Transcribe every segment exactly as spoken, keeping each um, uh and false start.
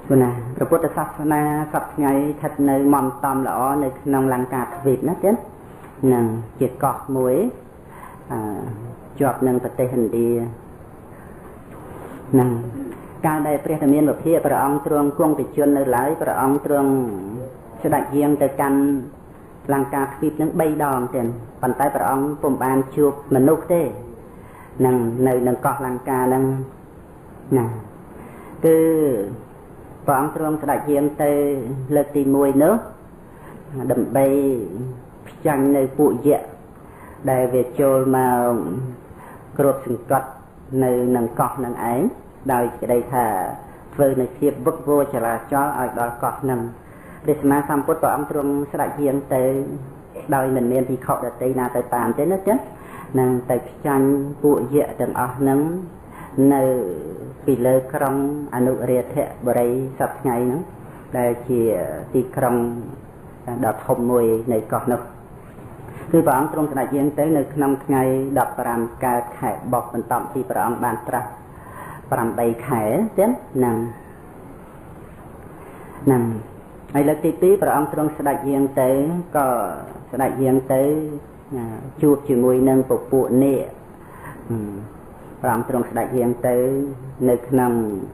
ណាព្រះពុទ្ធសាសនាសពថ្ងៃស្ថិតនៅមមតំល្អនៅក្នុងលង្កាទ្វីបណាទៀតនឹងជាកោះមួយអឺជាប់នឹងប្រទេសឥណ្ឌានឹងកាលដែលព្រះធមានវិភាកព្រះអង្គទ្រង់គង់ប្រជញ្ញនៅឡើយព្រះអង្គទ្រង់ស្ដេចយាងទៅកាន់លង្កាទ្វីបនឹងបីដងទៀតប៉ុន្តែព្រះអង្គពុំបានជួបមនុស្សទេនឹងនៅនឹងកោះលង្កានឹងណាគឺព្រះអង្គទ្រង់ស្ដេចយាងទៅលើកទីមួយនោះដើម្បីផ្ចាញ់នៅពួកយក្សដែលវាចូលមកគ្របសង្កត់នៅនឹងកោះនឹងឯងដោយក្តីថាធ្វើនៅភាពវឹកវរចរាចរណ៍ឲ្យដល់កោះនឹងព្រះសម្មាសម្ពុទ្ធព្រះអង្គទ្រង់ស្ដេចយាងទៅដោយមិនមានភិក្ខុដទៃណាទៅតាមទេណាចឹងនឹងទៅផ្ចាញ់ពួកយក្សទាំងអស់នឹងនៅពីលើក្រុងអនុរាធបុរីសប្ថ្ងៃហ្នឹងដែលជាទីក្រុងដ៏ធំមួយនៃកោះនោះគឺព្រះអង្គទ្រង់ស្ដេចយាងទៅនៅក្នុងថ្ងៃដប់ប្រាំកើតខែបុស្សបន្ទាប់ពីព្រះអង្គបានត្រាស់ប្រាំបីខែទៀតហ្នឹងហ្នឹងហើយលើកទីពីរព្រះអង្គទ្រង់ស្ដេចយាងទៅក៏ស្ដេចយាងទៅជួបជាមួយនឹងពពួកនាគព្រះអង្គទ្រង់ស្ដេចយាងទៅនៅក្នុង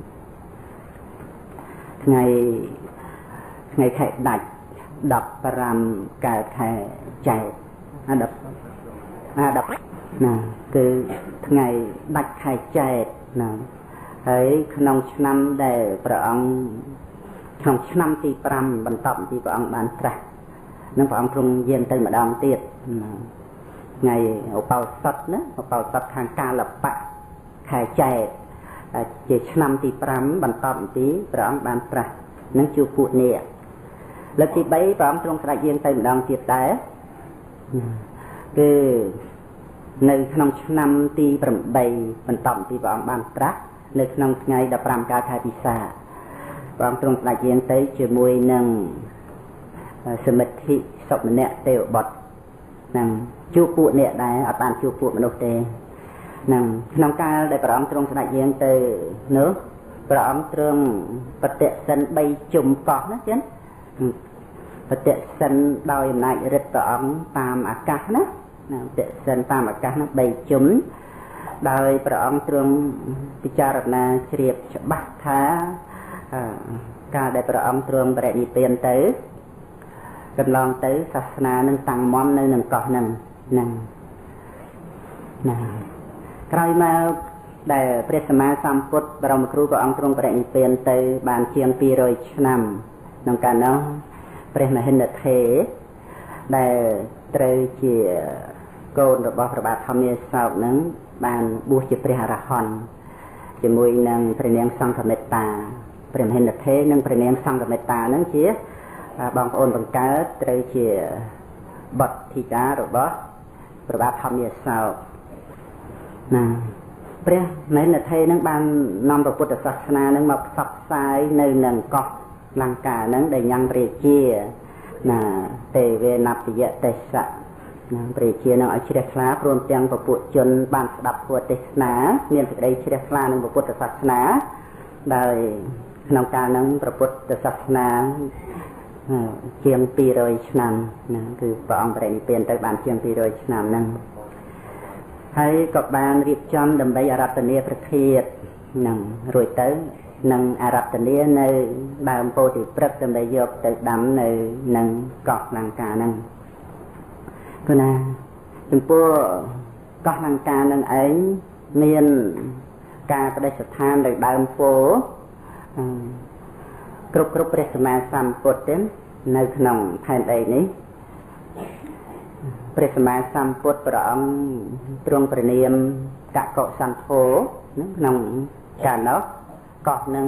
ថ្ងៃថ្ងៃខែដាច់ដប់ប្រាំកើតខែចែកអាដប់អាដប់ណាគឺថ្ងៃដាច់ខែចែកណាហើយក្នុងឆ្នាំដែលព្រះអង្គក្នុងឆ្នាំទីប្រាំបន្ទាប់ពីព្រះអង្គបានត្រាស់នឹងព្រះអង្គទ្រង់យាងទៅម្ដងទៀតថ្ងៃឧបោសថណាឧបោសថខាងកាលបៈខែចែកជាឆ្នាំទីប្រាំបន្ទាប់ពីព្រះអង្គបានត្រាស់នឹងជួបពួកនាគលើកទីបីព្រះអង្គទ្រង់ស្ដេចយាងទៅម្ដងទៀតដែរគឺនៅក្នុងឆ្នាំទីប្រាំបីបន្ទាប់ពីព្រះអង្គបានត្រាស់នៅក្នុងថ្ងៃដប់ប្រាំកើតខែពិសាព្រះអង្គទ្រង់ស្ដេចយាងទៅជាមួយនឹងសមិទ្ធិសុមនៈទេវបុត្រនឹងជួបពួកនាគដែរអត់បានជួបពួកមនុស្សទេនឹងក្នុងកាលដែលព្រះអង្គទ្រង់ស្ដេចយាងទៅនោះព្រះអង្គទ្រង់បតិសិនបីជុំកោះណាចឹងបតិសិនដោយអំណាចឫទ្ធិព្រះអង្គតាមអាកាសណាបតិសិនតាមអាកាសនោះបីជុំដោយព្រះអង្គទ្រង់ពិចារណាជ្រាបច្បាស់ថាកាលដែលព្រះអង្គទ្រង់បរិនិព្វានទៅកន្លងទៅសាសនានឹងតាំងមមនៅនឹងកោះនឹងហ្នឹងណាក្រោយមកដែលព្រះសម្មាសម្ពុទ្ធបរមគ្រូព្រះអង្គទ្រង់បរិនិព្វានទៅបានជាងពីររយឆ្នាំក្នុងកាលនោះព្រះមហិន្ទថេរដែលត្រូវជាកូនរបស់ព្រះបាទធម្មាសោកនឹងបានបួសជាព្រះអរហន្តជាមួយនឹងព្រះនាងសង្ឃមេត្តាព្រះមហិន្ទថេរនិងព្រះនាងសង្ឃមេត្តានឹងជាបងប្អូនបង្កើតត្រូវជាបុត្រធីតារបស់ព្រះបាទធម្មាសោកណាព្រះមហិន្ទថេរនឹងបាននាំព្រះពុទ្ធសាសនានឹងមកផ្សព្វផ្សាយនៅនឹងកោះលង្កានឹងដែលញ៉ាំងព្រះជាណាទេវេណពយទេសៈណាព្រះជានឹងឲ្យជ្រះថ្លាព្រមទាំងពពួកជនបានស្ដាប់ពុទ្ធទេសនាមានសេចក្តីជ្រះថ្លានឹងពុទ្ធសាសនាដោយក្នុងកាលនឹងព្រះពុទ្ធសាសនាជាងពីររយឆ្នាំណាគឺព្រះអង្គបរិនិព្វានទៅបានជាងពីររយឆ្នាំហ្នឹងហើយក៏បានរៀបចំដើម្បីអារាធនាព្រះធាតុហ្នឹងរួចទៅនឹងអារាធនានៅដើមពោធិព្រឹក្សដើម្បីយកទៅដាំនៅនឹងកោះលង្កាហ្នឹងគឺណាចំពោះកោះលង្កាហ្នឹងឯងមានការបដិស្ថាននៅដើមពោធិគ្រប់គ្រប់ព្រះសម្មាសម្ពុទ្ធទេនៅក្នុងផែនដីនេះព្រះសម្មាសម្ពុទ្ធព្រះអង្គទ្រង់ព្រះនាមកកុសន្ធោក្នុងកាលនោះកោះនឹង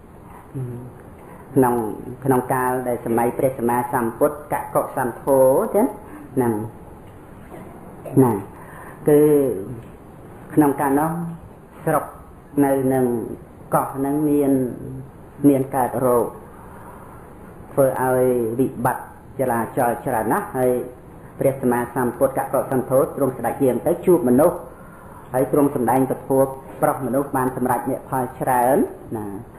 ក្នុងក្នុងកាលដែលសម័យព្រះសម្មាសម្ពុទ្ធកកុសន្ធោទេហ្នឹងណាគឺក្នុងកាលនោះស្រុកនៅនឹងកោះនឹងមានមានកើតរោគធ្វើឲ្យវិបត្តិចរាចរណ៍ច្រើនណាស់ហើយព្រះសម្មាសម្ពុទ្ធកកុសន្ធោទ្រង់ស្ដេចយាងទៅជួបមនុស្សហើយទ្រង់សម្ដែងពធប្រុសមនុស្សបានសម្រេចមគ្គផលច្រើនណាហ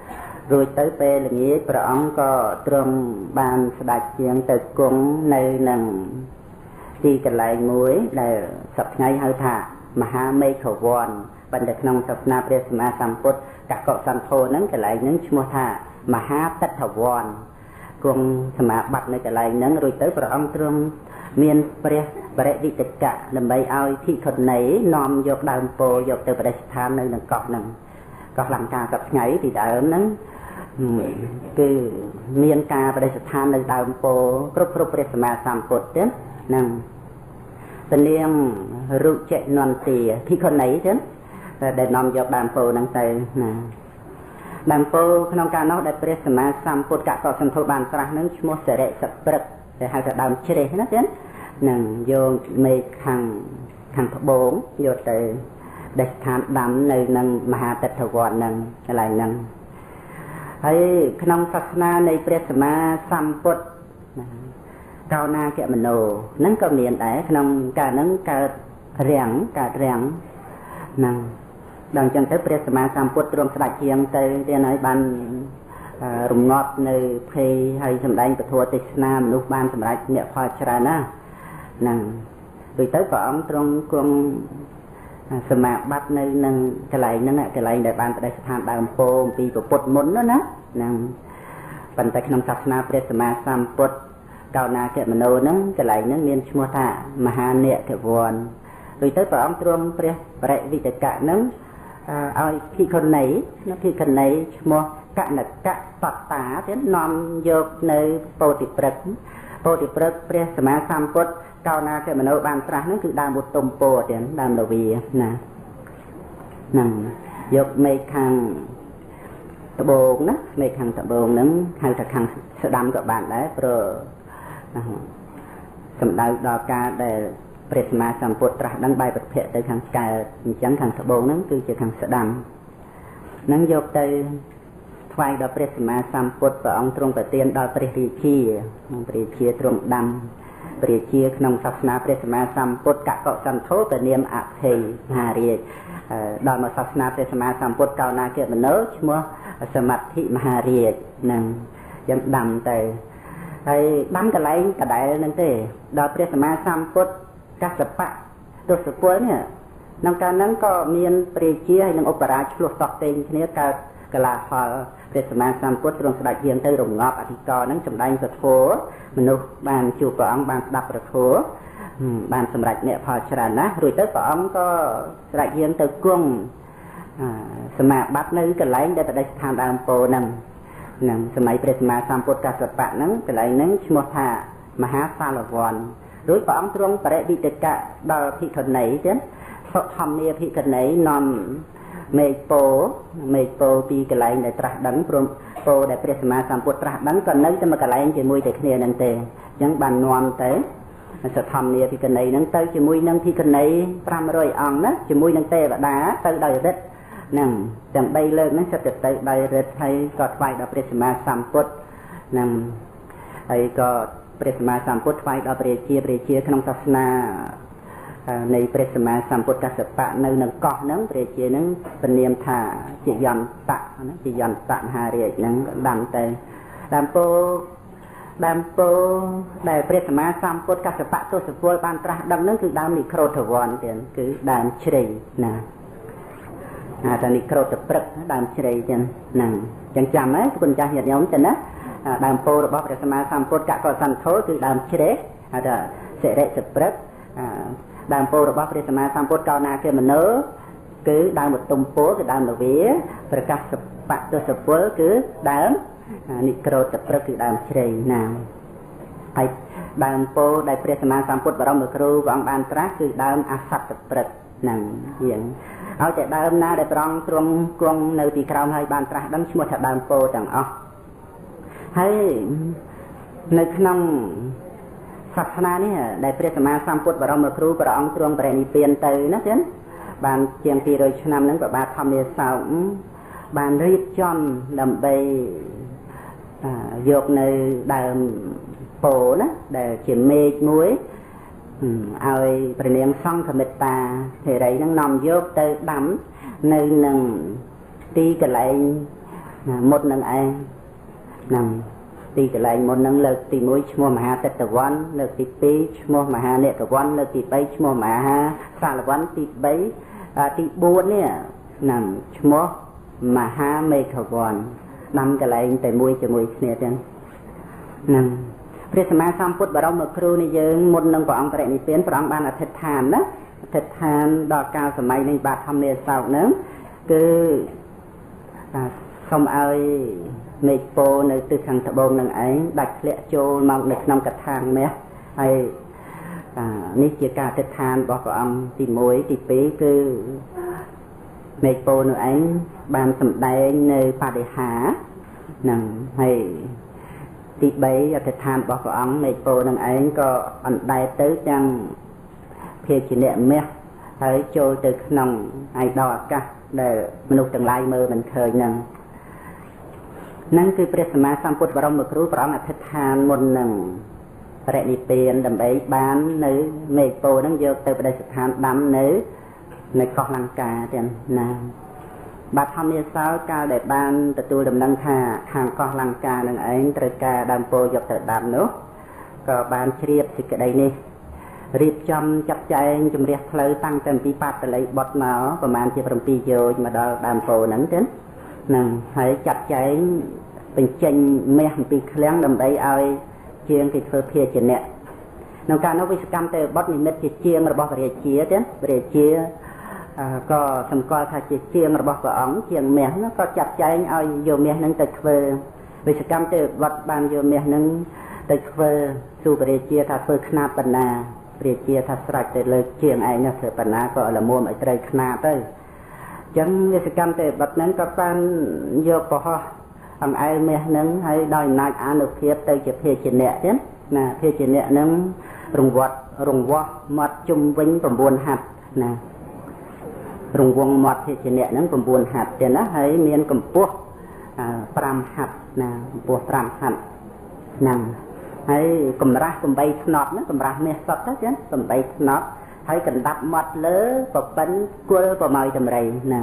រួចទៅពេលល្ងាចព្រះអង្គក៏ទ្រង់បានស្ដេចជាងទៅគង់នៅនឹងទីកន្លែងមួយដែលសប្តាហ៍ហៅថាមហាមេឃវ័នប៉ុន្តែក្នុងសាសនាព្រះសម្មាសម្ពុទ្ធកកសន្ធោហ្នឹងកន្លែងហ្នឹងឈ្មោះថាមហាទិដ្ឋវ័នគង់សមាបត្តិនៅកន្លែងហ្នឹងរួចទៅព្រះអង្គទ្រង់មានព្រះបរិវិតកៈដើម្បីឲ្យភិក្ខុនីនាំយកដើមពោធិ៍យកទៅប្រតិស្ថាននៅនឹងកោះហ្នឹងកោះលង្កាសប្តាហ៍ពីដើមហ្នឹងគឺមានការប្រតិស្ថាននៅដើមពោធិ៍គ្រប់គ្រប់ព្រះសម្មាសម្ពុទ្ធទៀតហ្នឹងពនាងរុជនន្ទាភិក្ខុនីទៀតដែលនាំយកដើមពោធិ៍ហ្នឹងទៅណាដើមពោធិ៍ក្នុងការនោះដែលព្រះសម្មាសម្ពុទ្ធកកសន្ធោបានត្រាស់ហ្នឹងឈ្មោះសិរិសព្រឹកដែលហៅថាដើមជ្រេះណាទៀតនឹងយកមេឃខាងខាងត្បូងយកទៅដេកស្ថានដាំនៅនឹងមហាទិដ្ឋវ័នហ្នឹងកន្លែងហ្នឹងហើយក្នុងសាសនានៃព្រះសម្មាសម្ពុទ្ធកោណាគមនោហ្នឹងក៏មានដែរក្នុងកាលហ្នឹងកើតរាំងកើតរាំងហ្នឹងដល់អញ្ចឹងទៅព្រះសម្មាសម្ពុទ្ធទ្រង់ស្ដេចជាងទៅទៀតហើយបានរងាប់នៅភ័យហើយសម្ដែងពធទេសនាមនុស្សបានសម្រេចអ្នកផលច្រើនណាស់ហ្នឹងដូចទៅព្រះអង្គទ្រង់គង់សមាបត្តិនៅនឹងកន្លែងហ្នឹងកន្លែងដែលបានបដិស្ថានដើមពោធិ៍អំពីពុទ្ធមុនណាហ្នឹងប៉ុន្តែក្នុងសាសនាព្រះសម្មាសម្ពុទ្ធកោណាគមនោហ្នឹងកន្លែងហ្នឹងមានឈ្មោះថាមហានេកវ័នដូចទៅព្រះអង្គទ្រង់ព្រះបរិវិតកៈហ្នឹងឲ្យភិក្ខុនីនៅភិក្ខុនីឈ្មោះកណកៈតតាទៀតនាំយកនៅពោធិព្រឹក្សពោធិព្រឹក្សព្រះសម្មាសម្ពុទ្ធកោណាគមនោបានត្រាស់ហ្នឹងគឺដើមឧត្តមពោធិទៀតដើមលវាណាហ្នឹងយកមេឃខាងត្បូងណាមេឃខាងត្បូងហ្នឹងហៅថាខាងស្ដាំក៏បានដែរព្រោះសំដៅដល់ការដែលព្រះសម្មាសម្ពុទ្ធត្រាស់ដឹងបែបប្រភពទៅខាងកើតអញ្ចឹងខាងត្បូងហ្នឹងគឺជាខាងស្ដាំហ្នឹងយកទៅថ្វាយដល់ព្រះសម្មាសម្ពុទ្ធព្រះអង្គទ្រង់ប្រទានដល់ព្រះរាជាក្នុងព្រះរាជាទ្រង់ដាំព្រះរាជាក្នុងសាសនាព្រះសម្មាសម្ពុទ្ធកកសន្ធោទៅនាមអភ័យមហារាជដល់មកសាសនាព្រះសម្មាសម្ពុទ្ធកោណាគមនោឈ្មោះសមត្ថិមហារាជហ្នឹងយ៉ាងដាំទៅហើយដាំកន្លែងកដែលហ្នឹងទេដល់ព្រះសម្មាសម្ពុទ្ធកសបៈទស្សពលនេះក្នុងកាលហ្នឹងក៏មានព្រះរាជាហើយនឹងឧបរាជឆ្លោះតោះតេងគ្នាកើតកលាហលព្រះសម្មាសម្ពុទ្ធទ្រង់ស្ដេចយាងទៅរងាប់អធិការហ្នឹងចម្ដែងពធមនុស្សបានជួបព្រះអង្គបានស្ដាប់ពធបានសម្រេចអ្នកផលច្រើនណាស់រួចទៅព្រះអង្គក៏ស្ដេចយាងទៅគង់សមាបត្តិនៅកន្លែងដែលបដិស្ថានដើមពោធិ៍ហ្នឹងហ្នឹងសម័យព្រះសម្មាសម្ពុទ្ធកសបៈហ្នឹងកន្លែងហ្នឹងឈ្មោះថាមហាសាលវ័នរួចព្រះអង្គទ្រង់បរិវិតកៈដល់ភិក្ខុនីទៀតសុធម្មនាភិក្ខុនីនាំមេឃពោមេឃពោពីកន្លែងដែលត្រាស់ដឹងព្រមពោដែលព្រះសម្មាសម្ពុទ្ធត្រាស់ដឹងក៏នៅតែមកកន្លែងជាមួយតែគ្នានឹងទេអញ្ចឹងបាននាំទៅសធម្មនាភិក្ខុនីហ្នឹងទៅជាមួយនឹងភិក្ខុនីប្រាំរយអង្គណាជាមួយនឹងទេវតាទៅដោយរិទ្ធហ្នឹងទាំងបីលើកហ្នឹងសិតតែទៅដោយរិទ្ធហើយក៏ថ្វាយដល់ព្រះសម្មាសម្ពុទ្ធហ្នឹងហើយក៏ព្រះសម្មាសម្ពុទ្ធថ្វាយដល់ព្រះរាជាព្រះរាជាក្នុងសាសនានៃព្រះសម្មាសម្ពុទ្ធកសបៈនៅនឹងកោះហ្នឹងព្រះរាជាហ្នឹងពនាមថាជាយន្តៈណាជាយន្តៈមហារាជហ្នឹងដាំទៅដើមពោដើមពោដែលព្រះសម្មាសម្ពុទ្ធកសបៈទស្សពលបានត្រាស់ដឹងហ្នឹងគឺដើមនិក្រូធវ័នទៀតគឺដើមជ្រៃណាអាតានិក្រូធព្រឹកដើមជ្រៃទៀតហ្នឹងចឹងចាំហើយគុណចាស់ញាតិញោមចឹងណាដើមពោរបស់ព្រះសម្មាសម្ពុទ្ធកកសន្ធោគឺដើមជ្រេះហៅថាសិរិសព្រឹកដើមពោរបស់ព្រះសម្មាសម្ពុទ្ធកោណាគមនោគឺដើមឧត្តមពោគឺដើមលវាប្រកាសសបៈទស្សពលគឺដើមនិក្រូធព្រឹកគឺដើមជ្រៃណាហើយដើមពោដែលព្រះសម្មាសម្ពុទ្ធបរមគ្រូព្រះអង្គបានត្រាស់គឺដើមអសត្តព្រឹកហ្នឹងយ៉ាងឲ្យតែដើមណាដែលព្រះអង្គទ្រង់គង់នៅទីក្រោមហើយបានត្រាស់ដឹងឈ្មោះថាដើមពោទាំងអស់ហើយនៅក្នុងសាសនានេះដែលព្រះសម្មាសម្ពុទ្ធបរមគ្រូព្រះអង្គទ្រង់បរិនិព្វានទៅណាទៀតបានជាងពីររយឆ្នាំហ្នឹងប្របាទធម្មសោកបានរៀបចំដើម្បីយកនៅដើមពោណាដែលជាមេឃមួយឲ្យព្រះនាងសង្ឃមេត្តាធិរីហ្នឹងនាំយកទៅដាំនៅនឹងទីកន្លែងមុតនឹងឯងនឹងទីកន្លែងមុននឹងលើកទីមួយឈ្មោះមហាទិតវ័នលើកទីពីរឈ្មោះមហានេកវ័នលើកទីបីឈ្មោះមហាសាលវ័នទីបីទីបួននេះនឹងឈ្មោះមហាមេឃវ័នដាំកន្លែងតែមួយជាមួយគ្នាទាំងនឹងព្រះសម្មាសម្ពុទ្ធបរមគ្រូនៃយើងមុននឹងព្រះអង្គបរិនិព្វានព្រះអង្គបានអធិដ្ឋានណាអធិដ្ឋានដល់កាលសម័យនៃបាធម្មនេសោកហ្នឹងគឺសូមឲ្យមេឃពោនៅទិសខាងត្បូងនឹងឯងដាច់ធ្លាក់ចូលមកនៅក្នុងកថាមាសហើយនេះជាការអធិដ្ឋានរបស់ព្រះអង្គទីមួយទីពីរគឺមេឃពោនោះឯងបានសម្ដែងនៅបដិហានឹងហើយទីបីអធិដ្ឋានរបស់ព្រះអង្គមេឃពោនឹងឯងក៏អណ្ដែតទៅទាំងភាជនៈមាសហើយចូលទៅក្នុងឯកដល់អាកាសដែលមនុស្សទាំងឡាយមើលមិនឃើញនឹងนั่นคือព្រះសម្មាសម្ពុទ្ធបរមគ្រូព្រះអង្គអធិដ្ឋានមុននឹងបរិនិព្វានដើម្បីបាននៅមេឃពោនឹងយកទៅបដិស្ថានដាំនៅនៅកោះលង្កាទាំងណាបាត់ធម្មនេសោកាលដែលបានទទួលដំណឹងថាខាងកោះលង្កានឹងឯងត្រូវការដើមពោយកទៅដាំនោះក៏បានជ្រាបសេចក្តីនេះរៀបចំចាត់ចែងជំរះផ្លូវតាំងតែពីបាតលីបុតមកប្រហែលជាbảyយោជមកដល់ដើមពោហ្នឹងទៅនឹងហើយចាត់ចែងបញ្ចេញមាសអំពីឃ្លាំងដើម្បីឲ្យជាងគេធ្វើភាជនៈក្នុងការនោះវិស្កម្មទេបុតនិមិត្តជាជាងរបស់ព្រះរាជាទៀតព្រះរាជាក៏សម្គាល់ថាជាជាងរបស់ព្រះអង្គជាងមាសនោះក៏ចាត់ចែងឲ្យយកមាសហ្នឹងទៅធ្វើវិស្កម្មទេបុតបានយកមាសហ្នឹងទៅធ្វើទូព្រះរាជាថាធ្វើខ្នាបបណ្ណាព្រះរាជាថាស្រេចទៅលើជាងឯងនោះធ្វើបណ្ណាក៏ល្មមឲ្យត្រូវខ្នាបទៅចឹងវិស្កម្មទេបុតហ្នឹងក៏បានយកប្រហោះអង្អែលមាសហ្នឹងហើយដោយអំណាចអានុភាពទៅជាភាជនៈទៀតណាភាជនៈហ្នឹងរង្វាត់រង្វាស់មាត់ជុំវិញ9ហត្ថណារង្វង់មាត់ភាជនៈហ្នឹង9ហត្ថទៀតណាហើយមានកម្ពស់5ហត្ថណាកម្ពស់5ហត្ថហ្នឹងហើយកម្រាស់8ថ្នត់ណាកម្រាស់មាសសុទ្ធទៅចឹង8ថ្នត់ហើយកណ្ដាប់មាត់លើប្រប៉ិនគល់ប្រម៉ោយតម្រៃណា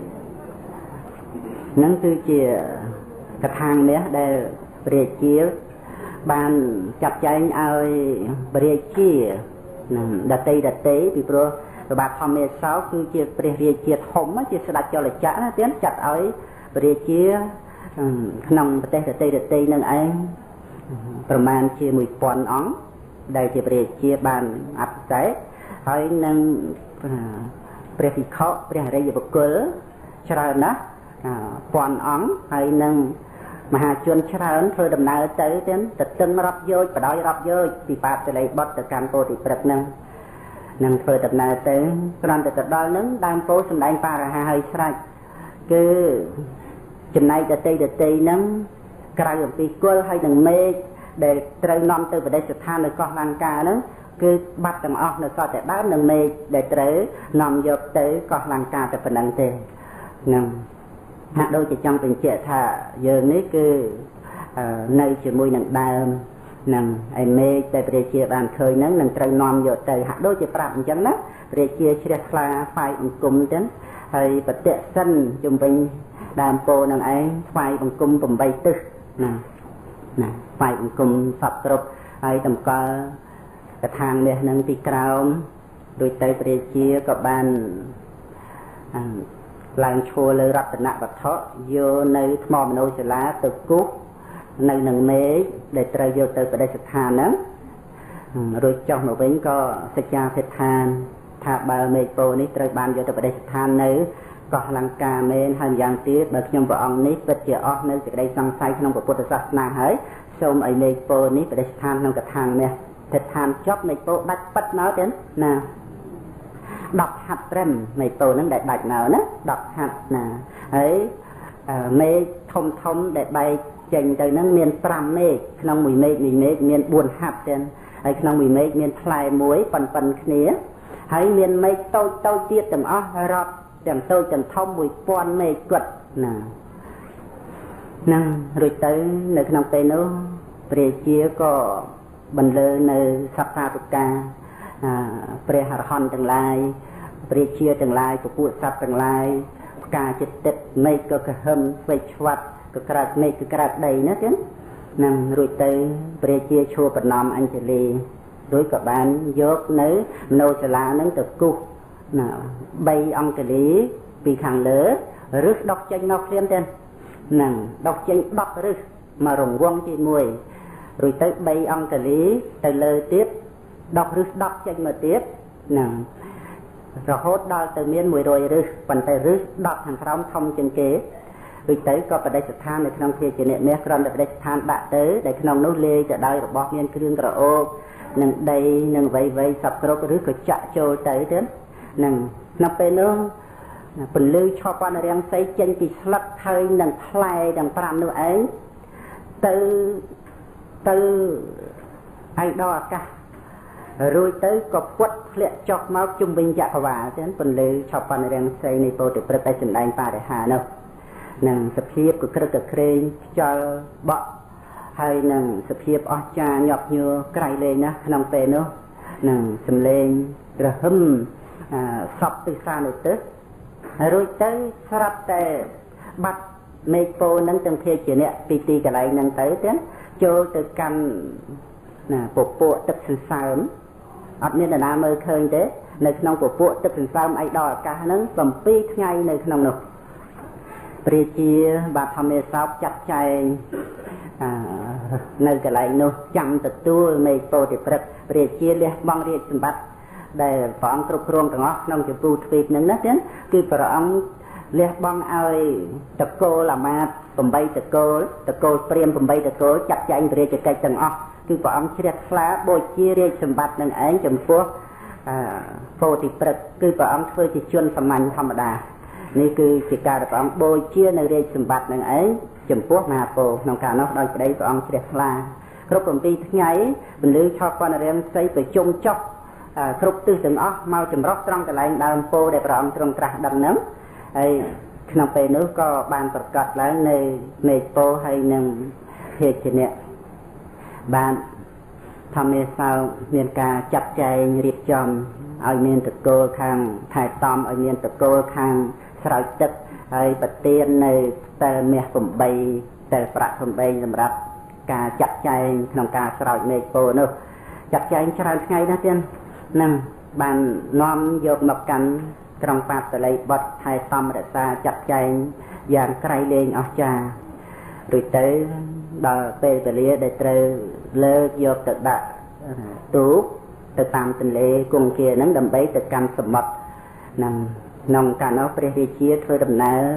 ហ្នឹងគឺជាកថាមាសដែលព្រះរាជាបានចាត់ចែងឲ្យព្រះរាជានឹងដតីដតីពីព្រោះព្រះបាទធម្មនេសោគឺជាព្រះរាជាធំជាស្ដេចចលចក្រណាទៀតចាត់ឲ្យព្រះរាជាក្នុងប្រទេសដតីដតីនឹងឯងប្រមាណជា1000អង្គដែលជាព្រះរាជាបានអភិសេកហើយនឹងព្រះភិក្ខុព្រះរាជបុគ្គលច្រើនណាស់ពាន់អង្គហើយនឹងមហាជនច្រើនធ្វើដំណើរទៅទៀតទៅទឹងរាប់យោជបដោយរាប់យោជពីបាតទលេបុតទៅកាន់ពោធិព្រឹកហ្នឹងនឹងធ្វើដំណើរទៅគ្រាន់តែទៅដល់ហ្នឹងដើមពោសម្ដែងបរិហាហើយស្រេចគឺចំណែកដតីដតីហ្នឹងក្រៅអំពីគុលហើយនឹងមេឃដែលត្រូវនាំទៅបដិស្ថាននៅកោះលង្កាហ្នឹងគឺបាត់ទាំងអស់នៅសល់តែដើមនិងមេឃដែលត្រូវនាំយកទៅកោះលង្កាតែប៉ុណ្្នឹងទេហ្នឹងហាក់ដូចជាចង់បញ្ជាក់ថាយើងនេះគឺនៅជាមួយនឹងដើមនឹងឯមេឃដែលព្រះរាជាបានឃើញហ្នឹងនឹងត្រូវនាំយកទៅហាក់ដូចជាប្រាប់អញ្ចឹងណាព្រះរាជាជ្រះថ្លាថ្វាយបង្គំទៅហើយប្រតិសិនជំវិញដើមពោនឹងឯងថ្វាយបង្គំ8ទិសណាណាថ្វាយបង្គំសពគ្រប់ហើយតម្កល់កថាមាសនឹងទីក្រោមដូចទៅព្រះរាជាក៏បានឡើងឈរលើរតនវត្ថុយកនៅថ្មមនោសិលាទៅគូសនៅនឹងមេឃដែលត្រូវយកទៅបដិស្ថានហ្នឹងរួចចុះមកវិញក៏សច្ចាធិដ្ឋានថាបើមេឃពោនេះត្រូវបានយកទៅបដិស្ថាននៅកោះលង្កាមែនហើយយ៉ាងទៀតបើខ្ញុំព្រះអង្គនេះពិតជាអស់នៅសេចក្តីសង្ស័យក្នុងពុទ្ធសាសនាហើយសូមឲ្យមេឃពោនេះបដិស្ថានក្នុងកថាមាសធិដ្ឋានចប់មេឃពោដាច់ប៉ិតមកទៀតណា10ហត្ថត្រឹមមេឃពោហ្នឹងដែលដាច់មកណា10ហត្ថណាហើយមេឃធំធំដែលបែកចេញទៅហ្នឹងមាន5មេឃក្នុងមួយមេឃមួយមេឃមាន4ហត្ថទៀតហើយក្នុងមួយមេឃមានផ្លែមួយប៉ុនប៉ុនគ្នាហើយមានមេឃតូចតូចទៀតទាំងអស់រាប់ទាំងតូចទាំងធំ1000មេឃគត់ណាហ្នឹងរួចទៅនៅក្នុងពេលនោះព្រះជាក៏បន្លឺនៅសព្វាតុកាព្រះអរហន្តទាំងឡាយព្រះជាទាំងឡាយពពួកសត្វទាំងឡាយផ្កាចិត្តទឹកមេឃក៏កហឹមស្វេកឆ្វាត់ក៏ក្រើកមេឃក៏ក្រើកដីណាទៀតនឹងរួចទៅព្រះជាឈួរប្រណំអញ្ជលីដោយក៏បានយកនៅមនោសាលានឹងទៅគូសណាបីអង្គលីពីខាងលើរឹសដុកចេញមកភ្លាមទៀតនឹងដុកចេញដប់រឹសមករង្វង់ជាមួយរួចទៅបីអង្គលីទៅលើទៀតដុករឹសដប់ចេញមកទៀតនឹងរហូតដល់ទៅមានមួយរយរឹសប៉ុន្តែរឹសដប់ខាងក្រោមធំជាងគេដូចទៅក៏បដិស្ថាននៅក្នុងភាជៈមាសគ្រាន់តែបដិស្ថានដាក់ទៅដែលក្នុងនោះលាយទៅដោយរបស់មានគ្រឿងក្រអូបនឹងដីនឹងវៃវៃសពគ្រប់ឬក៏ចាក់ចូលទៅទៀតនឹងក្នុងពេលនោះពន្លឺឆប់បានរាំងសីចេញពីស្លឹកហើយនឹងផ្លែទាំងប្រាំនោះឯងទៅទៅឯដល់អាកាសរួចទៅក៏ពុតធ្លាក់ចុះមកជុំវិញចក្រវាឡទៀតពន្លឺឆប់បានរាំងសីនៃពោធិព្រឹកឲ្យសម្ដែងបរិហារនោះនឹងសភាពក៏ក្រឹកក៏ក្រែងខ្យល់បក់ហើយនឹងសភាពអស្ចារ្យញាប់ញួរក្រៃលែងណាស់ក្នុងពេលនោះនឹងសំឡេងរហឹមសពទិសានុទិសរួចទៅស្រាប់តែបាត់មេឃពោនឹងទាំងភាជាអ្នកពីទីកន្លែងហ្នឹងទៅទៀតចូលទៅកាន់ណាពពួកទឹកសន្សើមអត់មាននរណាមើលឃើញទេនៅក្នុងពពួកទឹកសន្សើមអីដល់អាកាសហ្នឹងbảyថ្ងៃនៅក្នុងនោះព្រះជាបាទធម្មមេសោកចាត់ចែងនៅកន្លែងនោះចាំទទួលមេឃពោធិព្រឹកព្រះជាលះបង់រាជសម្បត្តិដែលព្រះអង្គគ្រប់គ្រងទាំងអស់ក្នុងចម្ពោះទ្វីបហ្នឹងណាទៀតគឺព្រះអង្គលះបង់ឲ្យតកូលអាមាត្យeightតកូលតកូលព្រាហ្មណ៍eightតកូលចាត់ចែងព្រះរាជកិច្ចទាំងអស់គឺព្រះអង្គជ្រះថ្លាបូជារាជសម្បត្តិនឹងឯងចំពោះពោធិព្រឹកគឺព្រះអង្គធ្វើជាជនសាមញ្ញធម្មតានេះគឺជាការដែលព្រះអង្គបូជានៅរាជសម្បត្តិនឹងឯងចំពោះមហាពោធិក្នុងការនោះដោយក្តីព្រះអង្គជ្រះថ្លាគ្រប់7ថ្ងៃពន្លឺឆប់បណ្ណរាមសីប្រជុំចុះគ្រប់ទិសទាំងអស់មកចម្រុះត្រង់កន្លែងដើមពោធិដែលព្រះអង្គទ្រង់ត្រាស់ដឹងហ្នឹងហើយក្នុងពេលនោះក៏បានប្រកាសឡើងនៅមេឃពោធិហើយនឹងភាជៈបានធម្មមេសោមានការចាត់ចែងរៀបចំឲ្យមានតកូលខាងថែទាំឲ្យមានតកូលខាងស្រោចទឹកហើយប្រទាននៅតែមាស8តែប្រាក់8សម្រាប់ការចាត់ចែងក្នុងការស្រោចមេឃពោធិនោះចាត់ចែងច្រើនថ្ងៃណាស់ទៀតនឹងបាននាំយកមកកាន់ក្រុងបាតលីបុត្រថែទាំរក្សាចាត់ចែងយ៉ាងក្រៃលែងអស្ចារ្យរួចទៅដល់ពេលវេលាដែលត្រូវលើកយកទៅដាក់ទូកទៅតាមទន្លេគង្គាហ្នឹងដើម្បីទៅកាន់សមុទ្រនឹងក្នុងកាលនោះព្រះរាជាធ្វើដំណើរ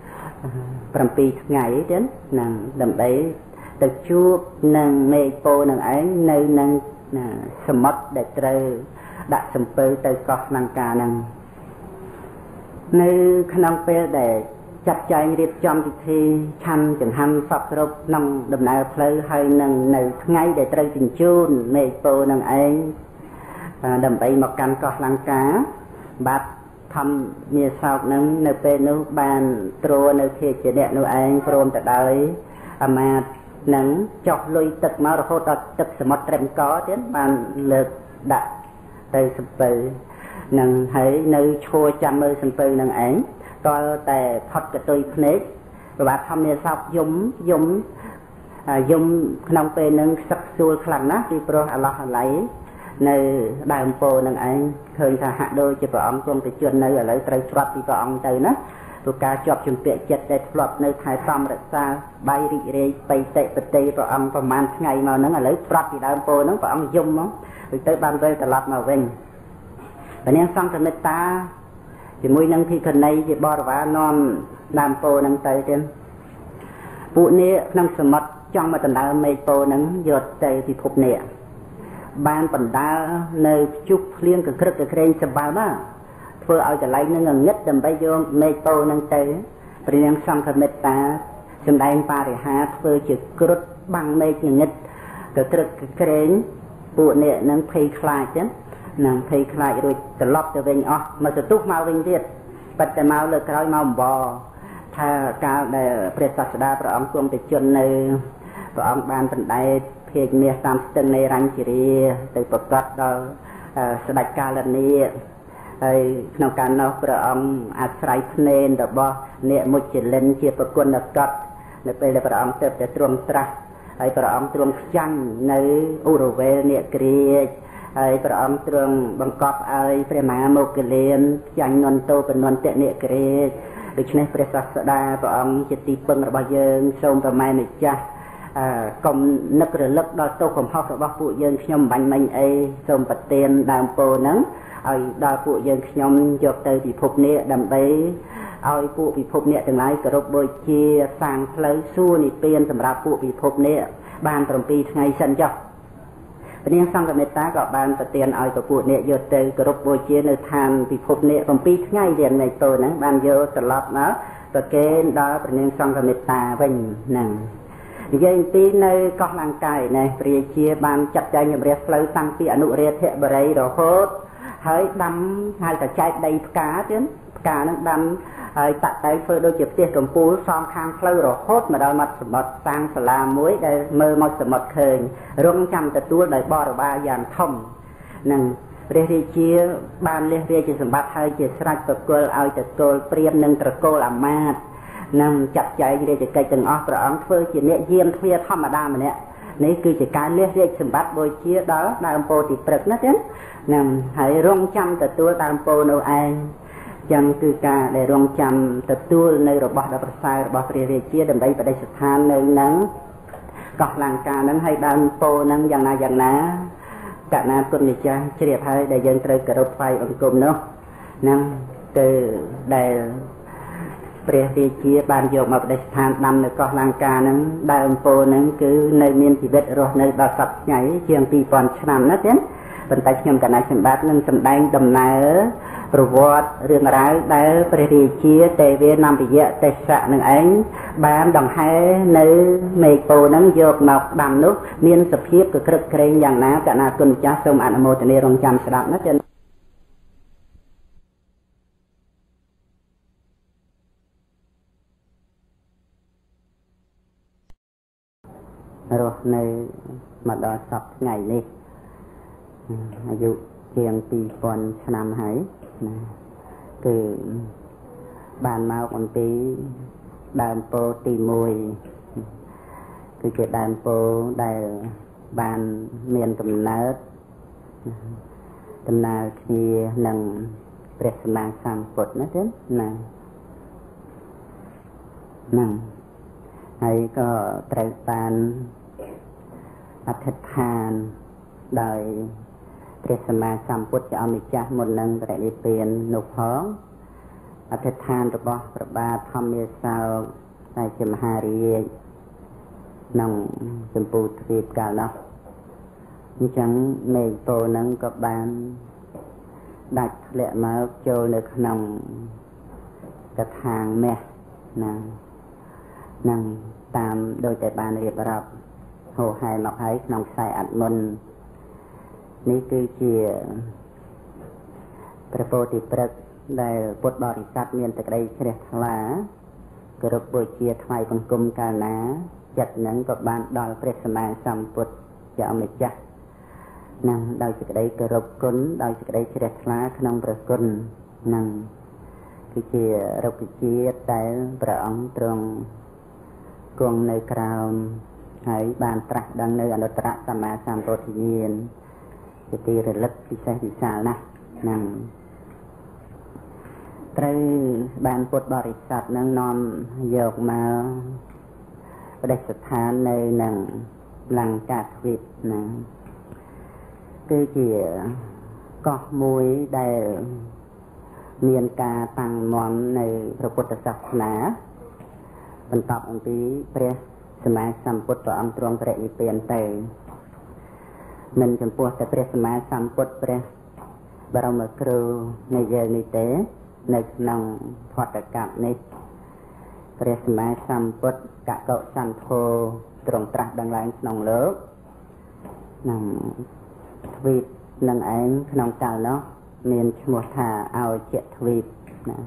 7ថ្ងៃទៀតនឹងដើម្បីទៅជួបនឹងមេឃពោធិនឹងឯងនៅនឹងសមុទ្រដែលត្រូវដាក់សំពើទៅកោះលង្កាហ្នឹងនៅក្នុងពេលដែលចាត់ចែងរៀបចំពិធីឆាន់ចង្ហាន់សពគ្រប់ក្នុងដំណើរផ្លូវហើយនឹងនៅថ្ងៃដែលត្រូវជញ្ជូនមេឃពោធិនឹងឯងដើម្បីមកកាន់កោះលង្កាបាទធម្មមាសោកនឹងនៅពេលនោះបានទ្រនៅភាជៈនោះឯងព្រមទៅដោយអាមាត្យនឹងចោះលុយទឹកមករហូតដល់ទឹកសមុទ្រត្រឹមកទៀតបានលើកដាក់ទៅសំពៅនឹងហើយនៅឈួរចាំមើលសំពៅនឹងឯងក៏តែផុតកតុយភ្នែកបាទធម្មមាសោកយំយំយំក្នុងពេលនឹងសឹកសួលខ្លាំងណាស់ពីព្រោះអាឡោះអាឡៃនៅដើមពោធិនឹងឯងឃើញថាហាក់ដូចជាព្រះអង្គគង់ទៅជន់នៅឥឡូវត្រូវច្រត់ពីព្រះអង្គទៅណាព្រោះការជាប់ជំពាក់ចិត្តដែលធ្លាប់នៅថែទាំរក្សាបាយរីករាយបៃតិបតិព្រះអង្គប្រហែលថ្ងៃមកហ្នឹងឥឡូវច្រត់ពីដើមពោធិហ្នឹងព្រះអង្គយំមករួចទៅបានវិលត្រឡប់មកវិញព្រះនាងសង្ឃមេត្តាជាមួយនឹងភិក្ខុនីជាបរិវារនាំដើមពោធិហ្នឹងទៅទៀតពួកនេះក្នុងសមុទ្រចង់មកដណ្ដើមមេឃពោធិហ្នឹងយកទៅពិភពនេះបានបណ្ដាលនៅជុះភ្លៀងកក្រឹកកក្រែងសម្បើមធ្វើឲ្យកន្លែងនឹងងឹតដើម្បីយកមេឃពោធិហ្នឹងទៅព្រះនាងសង្ឃមេត្តាសម្ដែងបរិហារធ្វើជាគ្រុឌបាំងមេឃងឹតកក្រឹកកក្រែងពួកនេះនឹងភ័យខ្លាចចឹងនឹងភ័យខ្លាចរួចត្រឡប់ទៅវិញអស់មកទៅទុះមកវិញទៀតបាត់តែមកលើក្រោយមកអំបថាកាលដែលព្រះសាស្តាព្រះអង្គគង់ទៅជន់នៅព្រះអង្គបានបណ្ដែតភាគមាសតាមស្ទឹងនៃរញ្ជរាទៅប្រកាសដល់ស្ដេចកាលនីហើយក្នុងការនោះព្រះអង្គអាស្រ័យភ្នែនរបស់អ្នកមុជលិនជាប្រគុណកតនៅពេលដែលព្រះអង្គទៅតែទ្រង់ត្រាស់ហើយព្រះអង្គទ្រង់ខ្ចាំងនៅឧរវេលនេក្រាចហើយព្រះអង្គទ្រង់បង្កប់ឲ្យព្រះមហាមោគលានខ្ចាញ់នន្តោបនន្តនេក្រាចដូច្នេះព្រះសាស្តាព្រះអង្គជាទីពឹងរបស់យើងសូមប្រម៉ែម្ចាស់អឺកុំនឹករលឹកដល់ទោសកំហុសរបស់ពួកយើងខ្ញុំមិនបាញ់មិញអីសូមប្រទានដើមពោហ្នឹងឲ្យដល់ពួកយើងខ្ញុំយកទៅពិភពនេះដើម្បីឲ្យពួកពិភពនេះទាំងឡាយគោរពបូជាសាងផ្លូវសួគ៌និព្វានសម្រាប់ពួកពិភពនេះបាន7ថ្ងៃសិនចុះព្រះនាងសង្ឃមេត្តាក៏បានប្រទានឲ្យពួកអ្នកយកទៅគោរពបូជានៅឋានពិភពនេះ7ថ្ងៃរៀននៃតូនហ្នឹងបានយកត្រឡប់មកប្រគេនដល់ព្រះនាងសង្ឃមេត្តាវិញហ្នឹងនិយាយពីនៅកោះលង្កាយណែព្រះរាជាបានចាត់ចែងជំរះផ្លូវតាំងពីអនុរាធបរិយរហូតហើយដាំហៅតែចែកដីផ្កាទៀតផ្កាហ្នឹងដាំហើយតាក់តែធ្វើដូចជាផ្ទះកំពូលសងខាងផ្លូវរហូតមកដល់មាត់សមុទ្រសាងសាលាមួយដែលមើលមកសមុទ្រឃើញរងចាំទទួលដោយបរិវារយ៉ាងធំនឹងព្រះរាជាបានលះរាជសម្បត្តិហើយជាស្រេចប្រគល់ឲ្យទទួលព្រាហ្មណ៍និងត្រកូលអាមាត្យនឹងចាត់ចែងរាជកិច្ចទាំងអស់ព្រះអង្គធ្វើជាអ្នកយាមទ្វារធម្មតាម្នាក់នេះគឺជាការលះរាជសម្បត្តិបូជាដល់ដើមពោធិព្រឹក្សណាទេនឹងហើយរងចាំទទួលដើមពោនោះឯងចឹងគឺការដែលរងចាំទទួលនៅរបស់ដ៏ប្រសើររបស់ព្រះរាជាដើម្បីបដិស្ថាននៅនឹងកោះលង្កានឹងហើយដើមពោនឹងយ៉ាងណាយ៉ាងណាកណាគុណម្ចាស់ជ្រាបហើយដែលយើងត្រូវគោរពថ្វាយបង្គំនោះហ្នឹងគឺដែលព្រះរាជាបានយកមកបដិស្ថានដាំនៅកោះលង្កាហ្នឹងដើមពោហ្នឹងគឺនៅមានជីវិតរស់នៅដល់សព្វថ្ងៃជាងពីរពាន់ឆ្នាំណាទេប៉ុន្តែខ្ញុំកណាសម្បត្តិនឹងសម្ដែងដំណើរប្រវត្តិរឿងរ៉ាវដែលព្រះរាជាទេវានំពយៈទេសៈនឹងឯងបានដង្ហែនៅមេឃពោហ្នឹងយកមកដាំនោះមានសភាពកក្រឹកក្រែងយ៉ាងណាកណាគុណម្ចាស់សូមអនុមោទនារងចាំស្ដាប់ណាចឹងរស់នៅមកដល់សប្តាហ៍ថ្ងៃនេះអាយុជាងពីរពាន់ឆ្នាំហើយណាគឺបានមកអំពីដើមពោទីមួយគឺជាដើមពោដែលបានមានកំណើតដំណើរគ្នានឹងព្រះសម្មាសម្ពុទ្ធណាទេណាហ្នឹងហើយក៏ត្រូវបានអធិដ្ឋានដោយព្រះសម្មាសម្ពុទ្ធជាអម្ចាស់មុននឹងបរិនិព្វាននោះផងអធិដ្ឋានរបស់ព្រះបាទធម្មសោកដែលជាមហារាជក្នុងចម្ពោះទ្វីបកាលនោះអញ្ចឹងមេឃពោនឹងក៏បានដាច់ធ្លាក់មកចូលនៅក្នុងកថាងមាសណានឹងតាមដោយតែបានរៀបរាប់ហោហែមកហើយក្នុងខ្សែអត្ថមុននេះគឺជាព្រះពោធិព្រឹក្សដែលពុទ្ធបរិស័ទមានតែក្តីជ្រះថ្លាគោរពបូជាថ្វាយបង្គំកាលណាចិត្តនឹងក៏បានដល់ព្រះសម្មាសម្ពុទ្ធជាអម្ចាស់នឹងដោយសេចក្តីគោរពគុណដោយសេចក្តីជ្រះថ្លាក្នុងព្រះគុណនឹងគឺជារុក្ខជាតិដែលព្រះអង្គទ្រង់គង់នៅក្រោមហើយបានត្រាស់ដឹងនៅអនុត្តរសម្មាសម្ពោធិញ្ញាណជាទីរលឹកពិសេសវិសាលណាស់ហ្នឹងត្រូវបានពុទ្ធបរិស័ទនឹងនាំយកមកបដិស្ថាននៅនឹងលង្កាទ្វីបណាគឺជាកោះមួយដែលមានការតាំងមាំនៅព្រះពុទ្ធសាសនាបន្ទាប់អំពីព្រះសម្មាសម្ពុទ្ធព្រះអង្គទ្រង់បរិនិព្វានទៅមិនចំពោះតែព្រះសម្មាសម្ពុទ្ធព្រះបរមគ្រូនៃយើងនេះទេនៅក្នុងផតកៈនេះព្រះសម្មាសម្ពុទ្ធកកុសន្ធោទ្រង់ត្រាស់ដឹងឡើងក្នុងលោកនឹងទ្វីបនឹងឯងក្នុងកាលនោះមានឈ្មោះថាអោជទ្វីបណា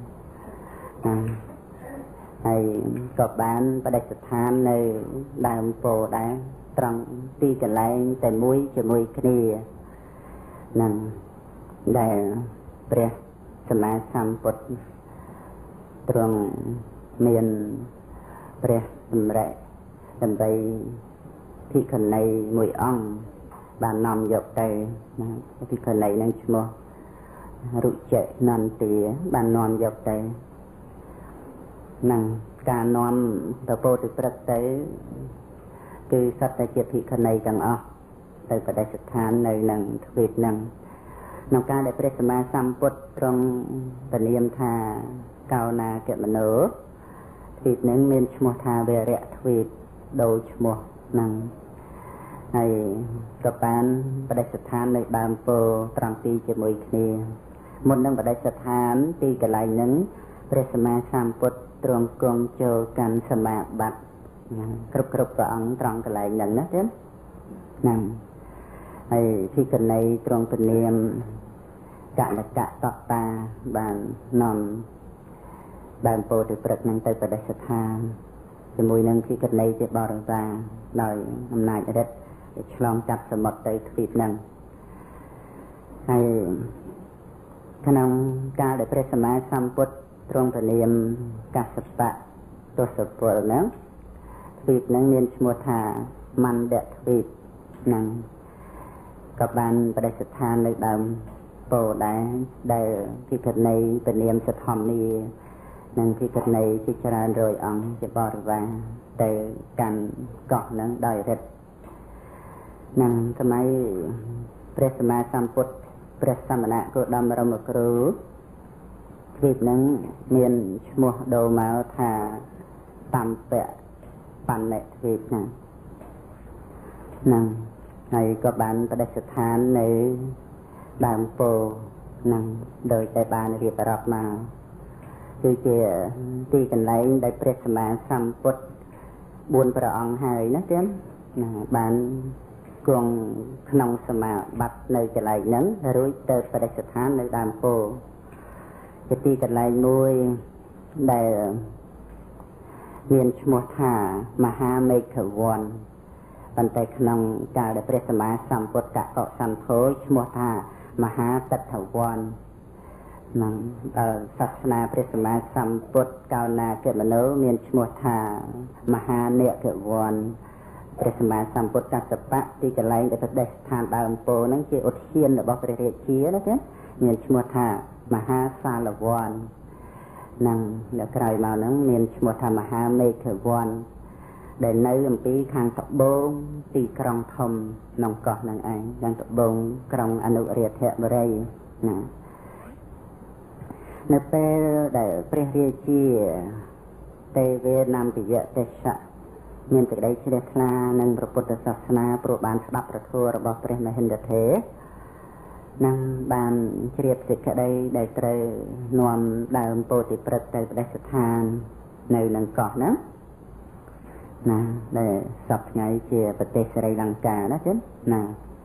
ហើយក៏បានបដិស្ថាននៅដើមពោដែរត្រង់ទីកន្លែងតែមួយជាមួយគ្នានឹងដែលព្រះសម្មាសម្ពុទ្ធទ្រង់មានព្រះសម្រេចដើម្បីភិក្ខុនីមួយអង្គបាននាំយកទៅណាភិក្ខុនីនឹងឈ្មោះរុចិនន្ទាបាននាំយកទៅនឹងការនាំទៅពោធិព្រឹកទៅគឺសត្វតែជាភិក្ខុនីទាំងអស់ទៅបដិស្ថាននៅនឹងទ្វីបនឹងក្នុងការដែលព្រះសម្មាសម្ពុទ្ធទ្រង់ពនាមថាកោណាគមនោទ្វីបនឹងមានឈ្មោះថាវរៈទ្វីបដោយឈ្មោះនឹងហើយក៏បានបដិស្ថាននៅដើមពោធិ៍ត្រង់ទីជាមួយគ្នាមុននឹងបដិស្ថានទីកន្លែងនឹងព្រះសម្មាសម្ពុទ្ធទ្រង់គង់ចូលកាន់សមាបត្តិគ្រប់គ្រប់ព្រះអង្គត្រង់កន្លែងហ្នឹងណាទេហ្នឹងហើយភិក្ខុនីទ្រង់ពនាមកលកៈតតាបាននាំដើមពោធិព្រឹកហ្នឹងទៅបដិស្ថានជាមួយនឹងភិក្ខុនីជាបរិវារដោយអំណាចឫទ្ធិឆ្លងកាត់សមុទ្រទៅទ្វីបហ្នឹងហើយក្នុងកាលដែលព្រះសម្មាសម្ពុទ្ធទ្រង់ពនាមកសបៈទសពលហ្នឹងទ្វីបហ្នឹងមានឈ្មោះថាមណ្ឌទ្វីបហ្នឹងក៏បានបដិស្ថាននៅដើមពោធិ៍ដែរដែលភិក្ខុនីពនាមសទ្ធម្មានិងភិក្ខុនីជាច្រើនរយអង្គជាបរិវារទៅកាន់កោះហ្នឹងដោយរិទ្ធនឹងសម័យព្រះសម្មាសម្ពុទ្ធព្រះសមណគោតមរមគ្រូទ្វីបហ្នឹងមានឈ្មោះដូរមកថាតំពៈបណ្ណទ្វីបហ្នឹងហ្នឹងហើយក៏បានបដិស្ថាននៅដើមពោធិ៍ហ្នឹងដោយតែបានរៀបរាប់មកគឺជាទីកន្លែងដែលព្រះសម្មាសម្ពុទ្ធបួនព្រះអង្គហើយណាទៀតណាបានគង់ក្នុងសមាបត្តិនៅកន្លែងហ្នឹងរួចទៅបដិស្ថាននៅដើមពោធិ៍ជាទីកន្លែងមួយដែលមានឈ្មោះថាមហាមេឃវ័នប៉ុន្តែក្នុងកាលដែលព្រះសម្មាសម្ពុទ្ធកកសន្ធោឈ្មោះថាមហាទិដ្ឋវ័ននឹងដល់សាសនាព្រះសម្មាសម្ពុទ្ធកោណាគមនោមានឈ្មោះថាមហានេកវ័នព្រះសម្មាសម្ពុទ្ធកសបៈទីកន្លែងដែលប្រទេសស្ថានដើមពោធិ៍ហ្នឹងជាឧទ្យានរបស់ព្រះរាជាណាទេមានឈ្មោះថាមហាសាលវ័ននឹងនៅក្រោយមកហ្នឹងមានឈ្មោះថាមហាមេឃវ័នដែលនៅអំពីខាងត្បូងទីក្រុងធំក្នុងកោះហ្នឹងឯងខាងត្បូងក្រុងអនុរាធបុរីណានៅពេលដែលព្រះរាជាទេវេនំពិយទេសៈមានសេចក្តីជ្រះថ្លានឹងព្រះពុទ្ធសាសនាព្រោះបានស្ដាប់ព្រះធម៌របស់ព្រះមហិន្ទថេរនឹងបានជ្រាបសេចក្តីដែលត្រូវនាំដើមពោធិព្រឹក្សទៅបដិស្ថាននៅនឹងកោះហ្នឹងណាដែលសពថ្ងៃជាប្រទេសស្រីលង្កាណាចឹងណា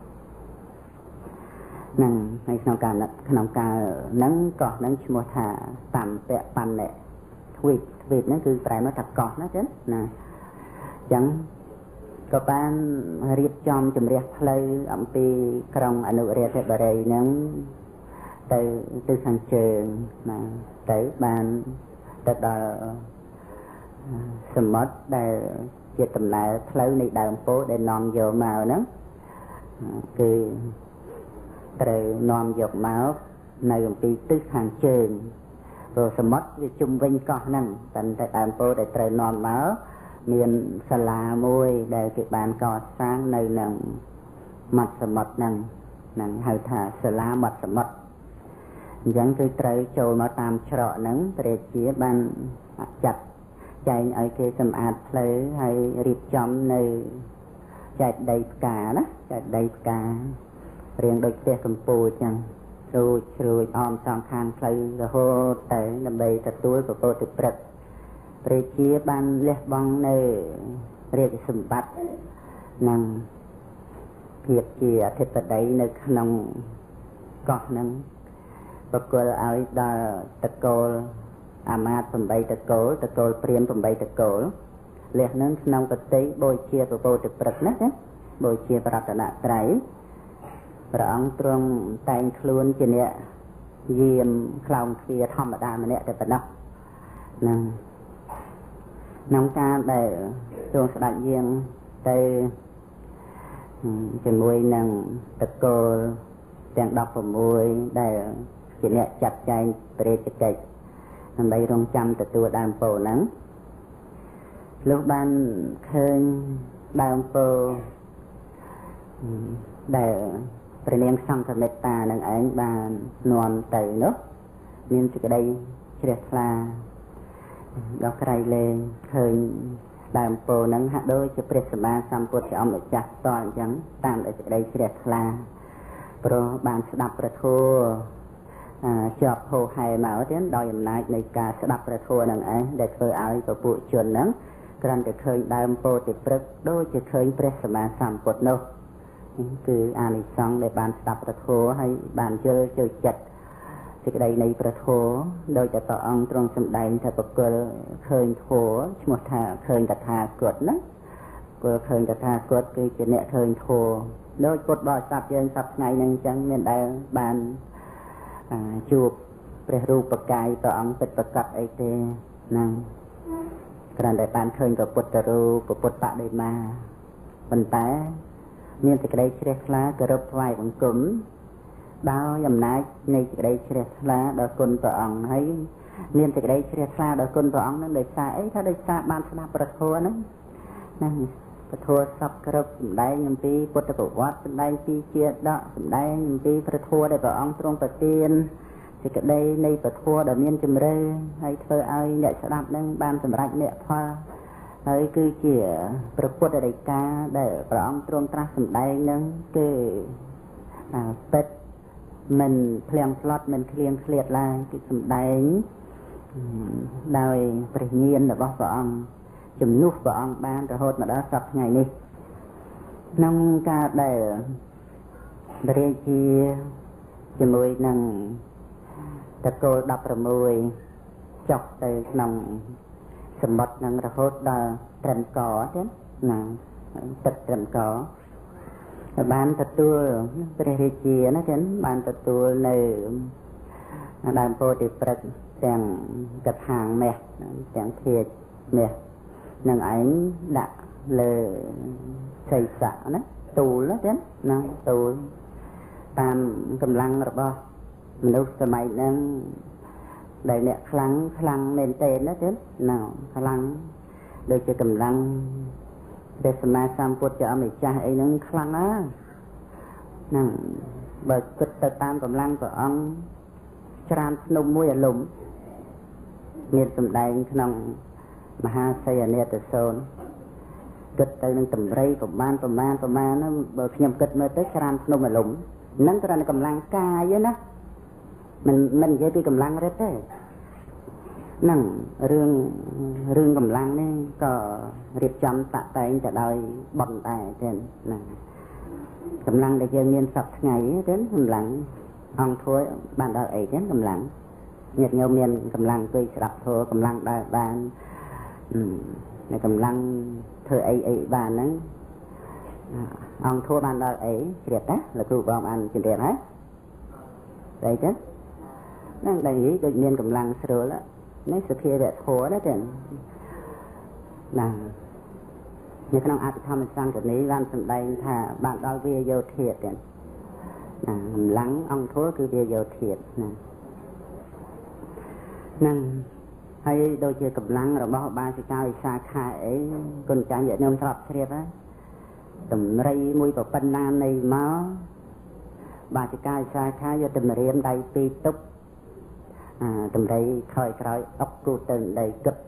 នឹងហើយក្នុងការក្នុងការហ្នឹងកោះហ្នឹងឈ្មោះថាតំពៈបណ្ណទ្វីបទ្វីបហ្នឹងគឺប្រែមកថាកោះណាចឹងណាអញ្ចឹងក៏បានរៀបចំជំរះផ្លូវអំពីក្រុងអនុរាធបុរីហ្នឹងទៅទៅខាងជើងណាទៅបានទៅដល់សមុទ្រដែលជាដំណើរផ្លូវនៃដើមពោធិ៍ដែលនាំយកមកហ្នឹងគឺត្រូវនាំយកមកនៅអំពីទិសខាងជើងព្រោះសមុទ្រវាជុំវិញកោះហ្នឹងតែតែដើមពោធិ៍ដែលត្រូវនាំមកមានសាលាមួយដែលគេបានកសាងនៅនឹងមាត់សមុទ្រហ្នឹងហ្នឹងហៅថាសាលាមាត់សមុទ្រអញ្ចឹងគឺត្រូវចូលមកតាមច្រកហ្នឹងព្រះជាបានចាត់ចែងឲ្យគេសម្អាតផ្លូវហើយរៀបចំនៅចែកដីផ្កាណាចែកដីផ្ការៀងដូចផ្ទះកម្ពុជាអញ្ចឹងស្រួចស្រួចអមសងខាងផ្លូវរហូតទៅដើម្បីទទួលពពោធិព្រឹក្សព្រះជាបានលះបង់នៅរាជសម្បត្តិនិងភាពជាអធិបតីនៅក្នុងកោះហ្នឹងបកគលឲ្យដល់តកូលអាមាត្យ8តកូលតកូលព្រាហ្មណ៍8តកូលលះនឹងក្នុងប្រតិបូជាពពោធិព្រឹក្សណាណាបូជាប្រតនត្រ័យព្រះអង្គទ្រង់តែងខ្លួនជាអ្នកយាមខ្លោងទ្វារធម្មតាម្នាក់តែប៉ុណ្ណោះហ្នឹង nông ca để chuông sẽ đại diện tới chỉ mùi nâng tật cô tiếng đọc của mùi để chỉ nhẹ chặt chanh bề chật kịch nằm đây rong trăm từ tua đàm phổ nắng lúc ban khơi đàm phổ để bề niệm xong thật mệt ta nâng ảnh bàn nòn từ nước nên chỉ cái đây chỉ đẹp là đó cái lên khơi đàm phổ nâng hạ đôi cho bề sầm ba xăm cột cho ông để chặt toàn chẳng tam để chỉ đây chỉ đẹp là pro bàn đập ra thua chọp hồ hài mà ở tiếng đòi dùm này này cả sẽ đập ra thua nâng ấy để khơi áo của bụi chuồn nắng cần để khơi đàm phổ thì bật đôi chỉ khơi bề sầm ba xăm cột nô cứ anh xong để bàn đập ra thua hay bàn chơi chơi chặt thì cái đây này ra thua đôi cho tao ông trong sầm đầy thật bậc cơ khơi thua một thà khơi đặt thà cột nắng cơ khơi đặt thà cột cái chuyện nhẹ khơi thua đôi cột bò sập trên sập ngày nên chẳng nên đây bàn chụp bề ru bậc cài tao ông bật bậc cặp ấy thế năng cần để bàn khơi của bột ru của bột bạ đây mà mình té nên thì cái đây chia lá cơ rập vài bằng cúm bao dầm nái này cái đây chia lá đôi con tao ông thấy nên thì cái đây chia lá đôi con tao ông nó đời xa ấyถ้าđời xa bànสนับประทัวนั้นนั่นประทัวสับกระบได้ยังปีพุทธประวัติได้ปีเชียดดอกได้ยังปีประทัวได้ประองตรงประเตียนthì cái đâyในประทัวดอกเมียนจำเริญให้เธอเอาเนี่ยสนับนั่งบานสำรักเนี่ยพอហើយគឺជាប្រពុតរិកាដែលព្រះអង្គទ្រង់ត្រាស់សម្ដែងនឹងគឺពិតមិនភ្លៀងផ្លត់មិនឃ្លៀងឃ្លាតឡើយគឺសម្ដែងដោយព្រះញាណរបស់ព្រះអង្គជំនួសព្រះអង្គបានរហូតមកដល់សប្តាហ៍ថ្ងៃនេះក្នុងការដែលរាជាជាមួយនឹងតកូលដប់ប្រាំមួយចុះទៅក្នុងសម្បត្តិនឹងរហូតដល់ត្រឹមកទៀតណាទឹកត្រឹមកបានទទួលព្រះរាជាណាចឹងបានទទួលនៅដើមពោធិព្រឹក្សទាំងកថាងមេះទាំងធាតុមេះនឹងឯងដាក់លើសីសៈណាទូលណាចឹងណាទូលតាមកម្លាំងរបស់មនុស្សសម័យហ្នឹងដែលអ្នកខ្លាំងខ្លាំងមែនតើណាចឹងណាខ្លាំងដូចជាកម្លាំងព្រះសម្មាសម្ពុទ្ធជាអម្ចាស់អីហ្នឹងខ្លាំងណាស់ហ្នឹងបើគិតទៅតាមកម្លាំងព្រះអង្គច្រានភ្នំមួយអាលំមានសម្ដែងក្នុងមហាសីហនេតសូនគិតទៅនឹងតម្រៃប្រមាណប្រមាណប្រមាណហ្នឹងបើខ្ញុំគិតមើលទៅច្រានភ្នំអាលំហ្នឹងគ្រាន់តែកម្លាំងកាយទេណាមិនមិននិយាយពីកម្លាំងរិទ្ធទេហ្នឹងរឿងរឿងកម្លាំងនេះក៏រៀបចំតាក់តែងទៅដោយបន់ដែរទេហ្នឹងកម្លាំងដែលយើងមានសពថ្ងៃទេកម្លាំងអង្គធួយបានដល់អីទេកម្លាំងញាតិញោមមានកម្លាំងជួយស្ដាប់ធម៌កម្លាំងដែរបាននៅកម្លាំងធ្វើអីអីបានហ្នឹងអង្គធួយបានដល់អីជ្រាបណាលោកគ្រូបងបានជម្រាបហើយស្អីទេហ្នឹងដែលនិយាយដូចមានកម្លាំងស្រួលនេះសភាវៈធម៌ណាចឹងណានៅក្នុងអភិធម្មសង្កនីបានសម្ដែងថាបានដល់វាយោធាតុចឹងណាកម្លាំងអង្គធម៌គឺវាយោធាតុណាហ្នឹងហើយដូចជាកម្លាំងរបស់បាសិកាវិសាខាអីគុណចាញ់ញាតិញោមស្រាប់ជ្រាបហើយតម្រៃមួយប្រប៉ុណ្ណានៃមកបាសិកាវិសាខាយកតម្រៀមដៃពីរទុកអាតម្រៃក្រោយក្រោយអុកគូទៅដីគិត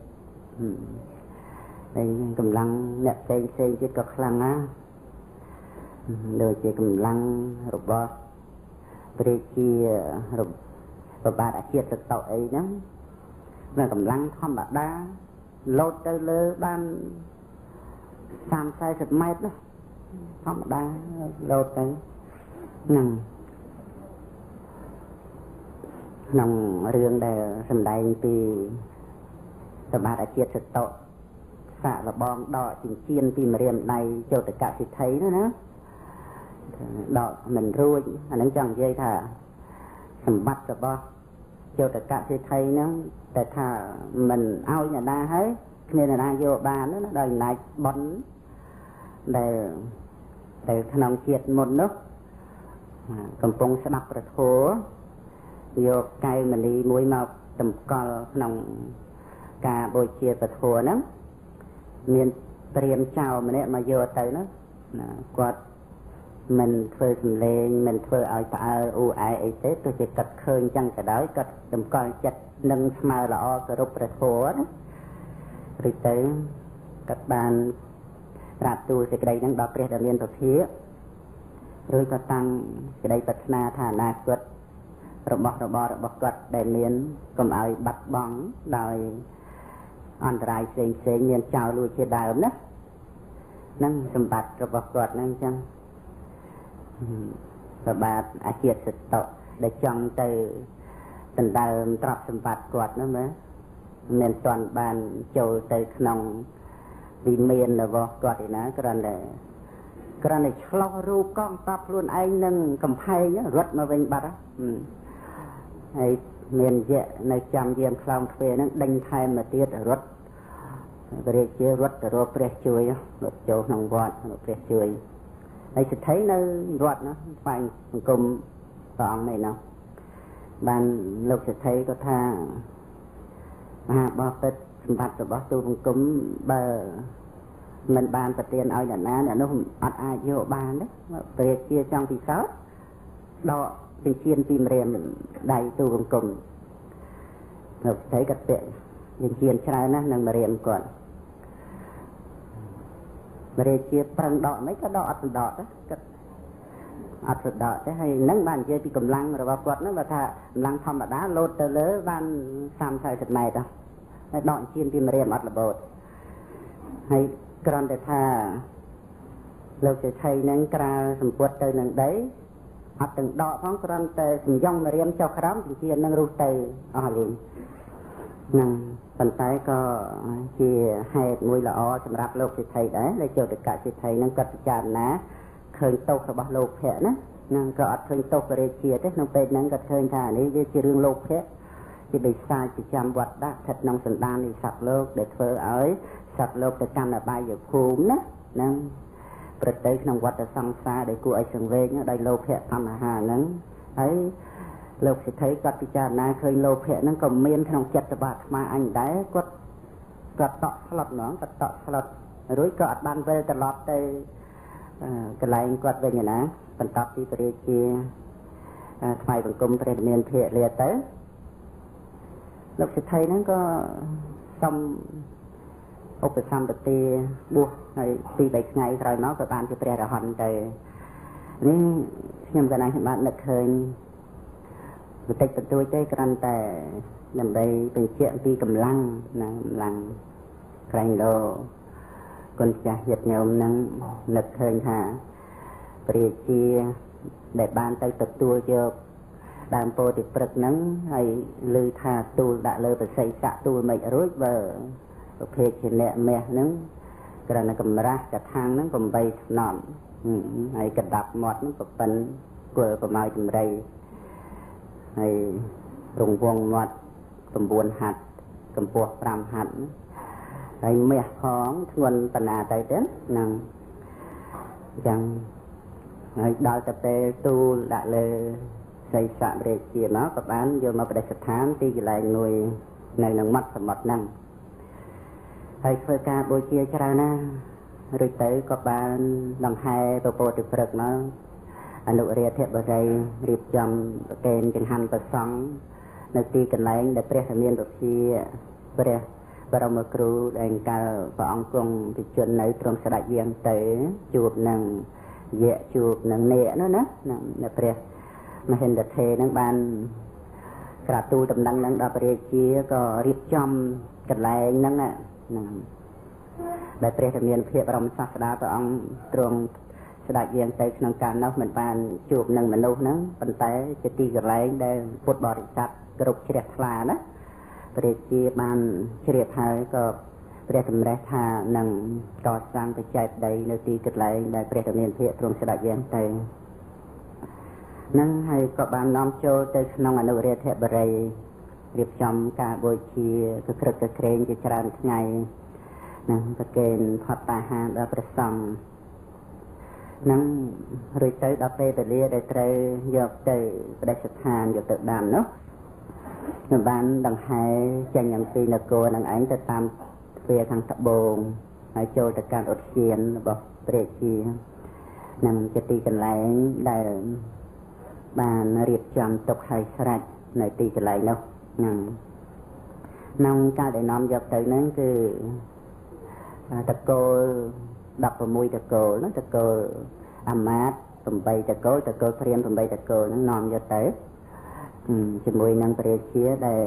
ហើយកម្លាំងអ្នកផ្សេងផ្សេងទៀតក៏ខ្លាំងណាស់ដូចជាកម្លាំងរបស់ព្រះជារបបាទអាជាតិសតអីហ្នឹងវាកម្លាំងធម្មតាលោតទៅលើបានសាមសិបម៉ែត្រណាធម្មតាលោតទៅហ្នឹងក្នុងរឿងដែលសម្ដែងពីសម្បត្តិអាជាតិសតសាកលបងដកចិញ្ចៀនពីម្រាមដៃចោតកសិទ្ធិនោះណាដកមិនរួចអានឹងចង់និយាយថាសម្បត្តិរបស់ចោតកសិទ្ធិហ្នឹងតែថាមិនឲ្យអ្នកណាហើយគ្នាណាយកបានណាដោយអំណាចបុណ្យដែលដែលក្នុងជាតិមុននោះកំពុងស្ដាប់ព្រះធម៌យកកែវមณีមួយមកតម្កល់ក្នុងការបូជាព្រះធម៌ហ្នឹងមានព្រាហ្មណ៍ចៅម្នាក់មកយកទៅណាគាត់មិនធ្វើសម្លេងមិនធ្វើឲ្យផ្អើលអ៊ូអែអីទេទោះជាគាត់ឃើញចឹងក៏ដោយគាត់តម្កល់ចិត្តនឹងស្មើល្អគោរពព្រះធម៌ណាឬទៅគាត់បានប្រាប់ទូលសេចក្តីហ្នឹងដល់ព្រះដែលមានពភាឬក៏តាំងសេចក្តីប្រាថ្នាថាអនាគតរបស់របររបស់គាត់ដែលមានកុំឲ្យបាត់បង់ដោយអន្តរាយផ្សេងផ្សេងមានចោលលួចជាដើមណាហ្នឹងសម្បត្តិរបស់គាត់ហ្នឹងអញ្ចឹងប្របាទអាជាសិតតដែលចង់ទៅដណ្ដើមទ្រព្យសម្បត្តិគាត់ហ្នឹងមើលមិនទាន់បានចូលទៅក្នុងវិមានរបស់គាត់ឯណាគ្រាន់តែគ្រាន់តែឆ្លោះរូបកងតបខ្លួនឯងនឹងកំផែងរត់មកវិញបាត់ហើយមានយៈនៅចាំយាមខ្លោងទ្វេហ្នឹងដេញថែមមកទៀតរត់ព្រះរាជារត់ទៅរកព្រះជួយរត់ចូលក្នុងវត្តព្រះជួយហើយសិទ្ធិនៅវត្តណាស្វែងសង្គមព្រះអង្គនេះណាបានលោកសិទ្ធិក៏ថាមហាបពិតសម្បត្តិរបស់ទូលសង្គមបើមិនបានប្រទានឲ្យអ្នកណាអ្នកនោះអត់អាចយកបានទេព្រះរាជាចង់ពិសោធន៍ដកចិញ្ចៀនពីម្រាមដៃទូលសង្គមលោកសិទ្ធិក៏ពាក់ចិញ្ចៀនច្រើនណាស់នឹងម្រាមគាត់ព្រះរាជាប្រឹងដកមិនក៏ដកអត់ដកទេគាត់អត់ដកទេហើយនឹងបាននិយាយពីកម្លាំងរបស់គាត់ហ្នឹងបើថាកម្លាំងធម្មតាលោតទៅលើបានសាមសិបម៉ែត្រហើយដកជៀនពីម្រាមអត់របូតហើយគ្រាន់តែថាលោកសេដ្ឋីហ្នឹងក្រាលសម្ពុតទៅនឹងដីអត់ទាំងដកផងគ្រាន់តែសំយ៉ងម្រាមចុះក្រោមជៀនហ្នឹងរុះទៅអស់លេងហ្នឹងប៉ុន្តែក៏ជាហេតុមួយល្អសម្រាប់លោកសេដ្ឋីដែរដែលចូលទៅកសិដ្ឋីហ្នឹងគាត់ពិចារណាឃើញទោសរបស់លោកភៈណាហ្នឹងក៏អត់ឃើញទោសព្រះរាជាទេក្នុងពេលហ្នឹងគាត់ឃើញថានេះវាជារឿងលោកភៈជាបិសាចប្រចាំវត្តដាក់ស្ថិតក្នុងសន្តាននៃសត្វលោកដែលធ្វើឲ្យសត្វលោកទៅកាន់អបាយភូមិណាហ្នឹងប្រតិក្នុងវត្តសង្សារដែលគួរឲ្យសង្វេគដោយលោកភៈធម្មហាហ្នឹងហើយលោកសិទ្ធិគាត់ពិចារណាឃើញលោភៈហ្នឹងក៏មានក្នុងចិត្តរបស់អាត្មាអញដែរគាត់គាត់តក់ស្លុតហ្មងគាត់តក់ស្លុតរួចក៏អត់បានវិលត្រឡប់ទៅកន្លែងគាត់វិញណាបន្ទាប់ពីព្រះរាជាថ្វាយបង្គំព្រះមានភរិយាទៅលោកសិទ្ធិហ្នឹងក៏សុំឧបសម្បទាបួសហើយពីរបីថ្ងៃក្រោយមកក៏បានជាព្រះរហន្តទៅនេះខ្ញុំកណ្ដាលខ្ញុំបាននឹកឃើញបន្តិចបន្តួចទេគ្រាន់តែដើម្បីបញ្ជាក់ពីកម្លាំងណាកម្លាំងក្រែងលោគុណចាស់ញាតិញោមនឹងនឹកឃើញថាព្រះរាជាដែលបានទៅទទួលយកដើមពោធិព្រឹក្សហ្នឹងហើយឮថាទូលដាក់លើប្រស័យស័កទូលមិនរួចបើប្រភេទជាអ្នកមាសហ្នឹងគ្រាន់តែកម្រាស់កថាងហ្នឹង8ថ្នមហើយកណ្ដាប់មាត់ហ្នឹងប្រពិនគល់ប្រម៉ោយចម្រៃហើយរង្វង់មាត់9ហាត់កម្ពស់5ហាត់ហើយមាសផងធ្ងន់បណ្ណាទៅទៀតហ្នឹងអញ្ចឹងហើយដល់ទៅពេលទូលដាក់លើសីស័ករាជាមកក៏បានយកមកប្រតិស្ថានទីកន្លែងមួយនៅនឹងមាត់សមុទ្រហ្នឹងហើយធ្វើការបូជាច្រើនណាស់រួចទៅក៏បានដង្ហែពពោធិព្រឹក្សមកអនុរាធបរិយរៀបចំប្រកេនចង្ហាន់ប្រសង់នៅទីកន្លែងដែលព្រះធមានពភាព្រះបរមគ្រូដែលកាលព្រះអង្គគង់ពិជននៅទ្រង់ស្ដេចយាងទៅជួបនឹងយៈជួបនឹងនេកនោះណានៅព្រះមហិន្ទថេរនឹងបានក្រាបទូលដំណឹងនឹងដល់ព្រះរាជាក៏រៀបចំកន្លែងហ្នឹងហ្នឹងដែលព្រះធមានភាពបរមសាស្តាព្រះអង្គទ្រង់ស្ដេចយាងទៅក្នុងកាលនោះមិនបានជួបនឹងមនុស្សហ្នឹងប៉ុន្តែជាទីកន្លែងដែលពុទ្ធបរិស័ទគ្រប់ជ្រះថ្លាណាព្រះរាជាបានជ្រាបហើយក៏ព្រះតម្រេះថានឹងកសាងបច្ច័យដីនៅទីកន្លែងដែលព្រះធមានភាពទ្រង់ស្ដេចយាងទៅនឹងហើយក៏បាននាំចូលទៅក្នុងអនុរាធបរិយរៀបចំការបូជាគឺក្រឹកក្រែងជាច្រើនថ្ងៃនឹងប្រកេនផតតាហាដល់ព្រះសង្ឃនឹងរួចទៅដល់ពេលវេលាដែលត្រូវយកទៅបដិស្ថានយកទៅដាំនោះនឹងបានដង្ហែចេញអំពីនគរនឹងឯងទៅតាមទ្វារខាងត្បូងហើយចូលទៅកាន់ឧទ្យានរបស់ព្រះជានឹងជាទីកន្លែងដែលបានរៀបចំទុកឲ្យស្រេចនៅទីកន្លែងនោះនឹងក្នុងការដែលនាំយកទៅហ្នឹងគឺតកូលដប់ប្រាំមួយតកូលហ្នឹងតកូលអាមាត្យប្រាំបីតកូលតកូលព្រាហ្មណ៍ប្រាំបីតកូលហ្នឹងនាំយកទៅជាមួយនឹងព្រះរាជាដែល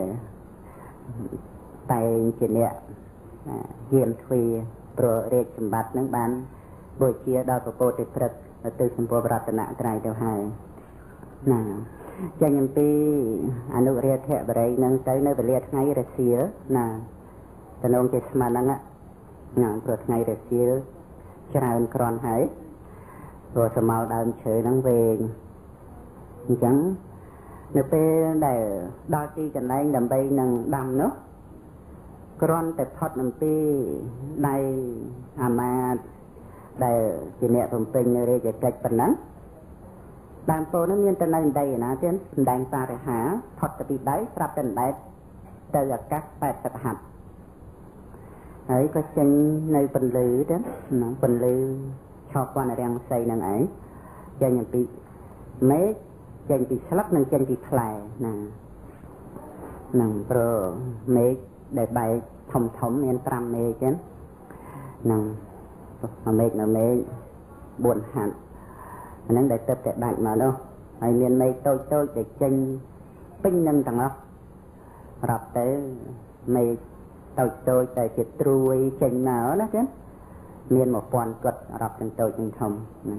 តែងជាអ្នកយាមទ្វាព្រោះរាជសម្បត្តិហ្នឹងបានបូជាដល់ព្រះពោធិព្រឹក្សទៅសម្ពោធរតនត្រ័យទៅហើយណាចេញអំពីអនុរាធបរិយហ្នឹងទៅនៅវេលាថ្ងៃរសៀលណាតំណងជាស្មានហ្នឹងណាព្រោះថ្ងៃរសៀលច្រើនក្រន់ហើយព្រោះសមោលដើមឈើហ្នឹងវែងអញ្ចឹងនៅពេលដែលដល់ទីកន្លែងដើម្បីនឹងដាំនោះគ្រាន់តែផុតអំពីដៃអាមាត្យដែលជាអ្នកបំពេញរាជកិច្ចប៉ុណ្ណឹងដើមពោធិ៍នោះមានតែនៅដីណាទៀតសម្ដែងបរិហាផុតទៅពីដៃប្រាប់តែដែតទៅអាកាសបែបសត្វហាត់ហើយក៏ចេញនៅពន្លឺទៀតពន្លឺឆោបពាន់រាំងសីនឹងឯងចេញអំពីមេឃចេញពីស្លឹកនិងចេញពីផ្លែណានឹងព្រោះមេឃដែលបែកធំធំមានប្រាំមេឃចឹងនឹងមួយមេឃមួយមេឃបួនហាត់អាហ្នឹងដែលទឹកតែដាច់មកនោះហើយមានមេឃតូចតូចដែលចេញពេញនឹងទាំងអស់រាប់ទៅមេឃតូចតូចតែជាត្រួយចេញមកណាចឹងមានមួយពាន់គាត់រាប់ទាំងតូចទាំងធំណា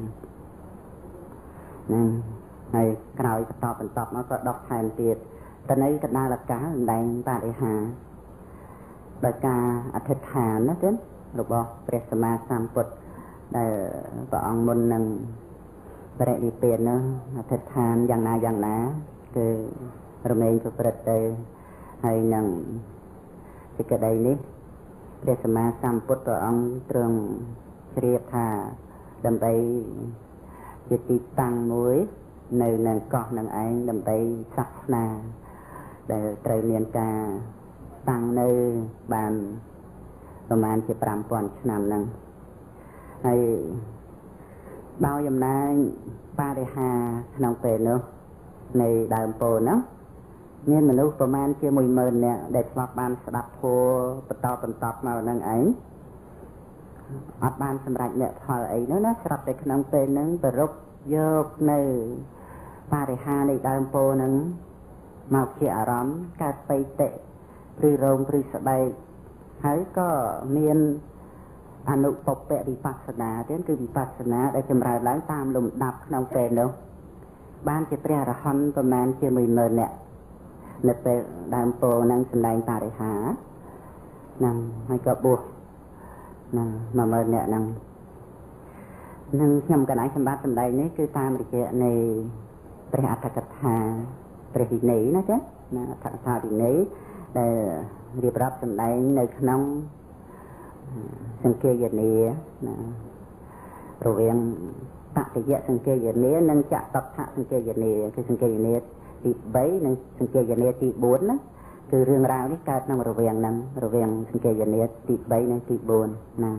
ហ្នឹងហើយក្រោយបន្តបន្តមកក៏ដកថែមទៀតទៅនៅកណ្ដាលអាកាសសម្ដែងបរិហាដោយការអធិដ្ឋានណាចឹងរបស់ព្រះសម្មាសម្ពុទ្ធដែលព្រះអង្គមុននឹងបរិនិព្វាននោះអធិដ្ឋានយ៉ាងណាយ៉ាងណាគឺរមែងប្រព្រឹត្តទៅហើយនឹងសេចក្តីនេះព្រះសម្មាសម្ពុទ្ធព្រះអង្គទ្រង់ជ្រាបថាដើម្បីជាទីតាំងមួយនៅនឹងកោះនឹងឯងដើម្បីសាសនាដែលត្រូវមានការតាំងនៅបានប្រមាណជាប្រាំពាន់ឆ្នាំហ្នឹងហើយដោយអំណាចបរិហាក្នុងពេលនោះនៃដើមពោធិ៍នោះមានមនុស្សប្រមាណជា មួយម៉ឺន នាក់ដែលធ្លាប់បានស្ដាប់ធម៌បន្តបន្តមកហ្នឹងឯងអត់បានសម្រេចអ្នកផលអីនោះណាស្រាប់តែក្នុងពេលហ្នឹងប្ររពយកនៅបរិហានៃដើមពោធិ៍ហ្នឹងមកជាអារម្មណ៍កើតបៃតិឬរោមឬស្បែកហើយក៏មានអនុពពៈវិបស្សនាទៀតគឺវិបស្សនាដែលចម្រើនឡើងតាមលំដាប់ក្នុងពេលនោះបានជាព្រះអរហន្តប្រមាណជា មួយម៉ឺន នាក់នៅពេលដើមពោធិ៍ហ្នឹងសម្ដែងបរិហាហ្នឹងហើយក៏បួសហ្នឹង មួយម៉ឺន នាក់ហ្នឹងនឹងខ្ញុំកណ្ដាលសម្បត្តិសម្ដែងនេះគឺតាមរយៈនៃព្រះអត្ថកថាព្រះវិន័យណាចាណាអត្ថកថាវិន័យដែលរៀបរាប់សម្ដែងនៅក្នុងសង្គាយនាណារវាងតតយៈសង្គាយនានិងចតដ្ឋសង្គាយនាគឺសង្គាយនាទីបីនិងសង្គាយនាទីបួនណាគឺរឿងរ៉ាវនេះកើតក្នុងរវាងហ្នឹងរវាងសង្គាយនាទីបីនិងទីបួនណា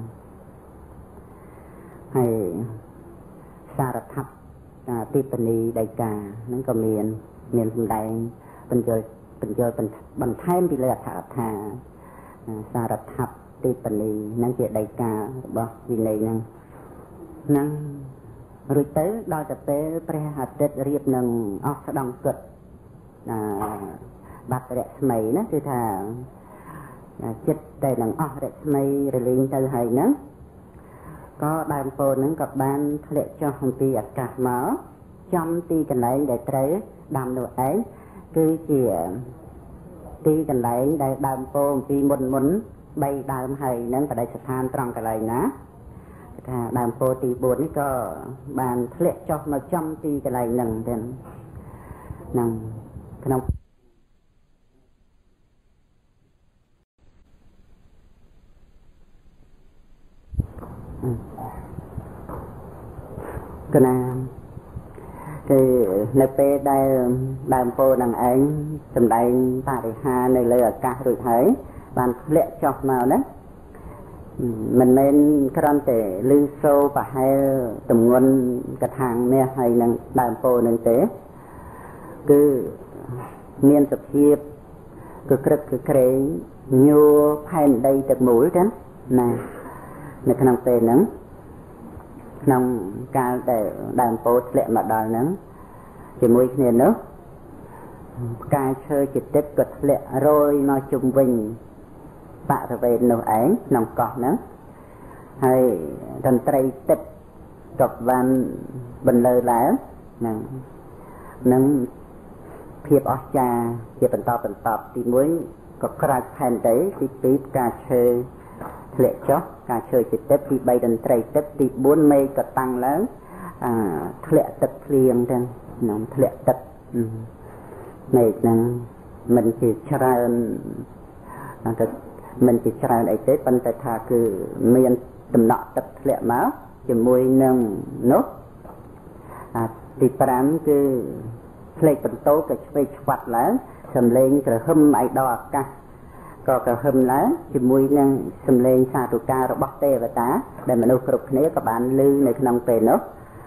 ហើយសារថັບទីបនីដីកាហ្នឹងក៏មានមានសម្ដែងបញ្យល់បញ្យល់បន្ថែមពីលើអត្ថកថាសារថັບទីបនីហ្នឹងជាដីការបស់វិន័យហ្នឹងហ្នឹងរួចទៅដល់ទៅពេលព្រះអាទិត្យរៀបនឹងអស់ស្ដង់គិតអឺបាត់រស្មីណាគឺថាចិត្តតែនឹងអស់រស្មីរលីងទៅហើយហ្នឹងក៏ដើមពោធិ៍ហ្នឹងក៏បានធ្លាក់ចុះអំពីអាកាសមកចំទីកន្លែងដែលត្រូវដាំនោះឯងគឺជាទីកន្លែងដែលដើមពោធិ៍អំពីមុនមុនបីដើមហើយហ្នឹងបដិស្ថានត្រង់កន្លែងណាថាដើមពោធិ៍ទីបួននេះក៏បានធ្លាក់ចុះមកចំទីកន្លែងហ្នឹងទៅហ្នឹងក្នុង cái nào thì nơi pe đây đàm po đằng ấy tầm đây ta để ha nơi lời ở cả rồi thấy bạn lệ chọc nào đấy mình nên cái thể lưu sâu và hay tầm nguồn cái thang nè hay năng đàm po năng tế cứ miên tập hiệp cứ cực cứ kể nhiều hay đây tập mũi đó nè nè cái năng pe nắng năng cao để đàm po lệ mà đòi nắng chỉ mũi này nữa cai chơi chỉ tích cực lệ rồi nói chung vinh bạ ra về nấu ấy nòng cọt nữa hay thần tây tích cọp van bình lơ lá nâng nâng phiệp ở cha phiệp bần to bần tọp thì mới có cài thành đấy thì tiếp cà chơi lệ chó cà chơi chỉ tích thì bay thần tây tích thì bốn mây có tăng lớn à lệ tích liền trên nòng lệ tích này nâng mình chỉ tra mình chỉ tra đại tế bên tại thà cứ miền tầm nọ tập lệ máu chỉ mùi nâng nốt à thì pram cứ lấy phần tố cái phê chặt lá sầm lên rồi hâm ai đo cả có cái hâm lá chỉ mùi nâng sầm lên xa tụ ca rồi bóc tê và tá để mình nuôi cục này các bạn lưuในក្នុងពេលនោះ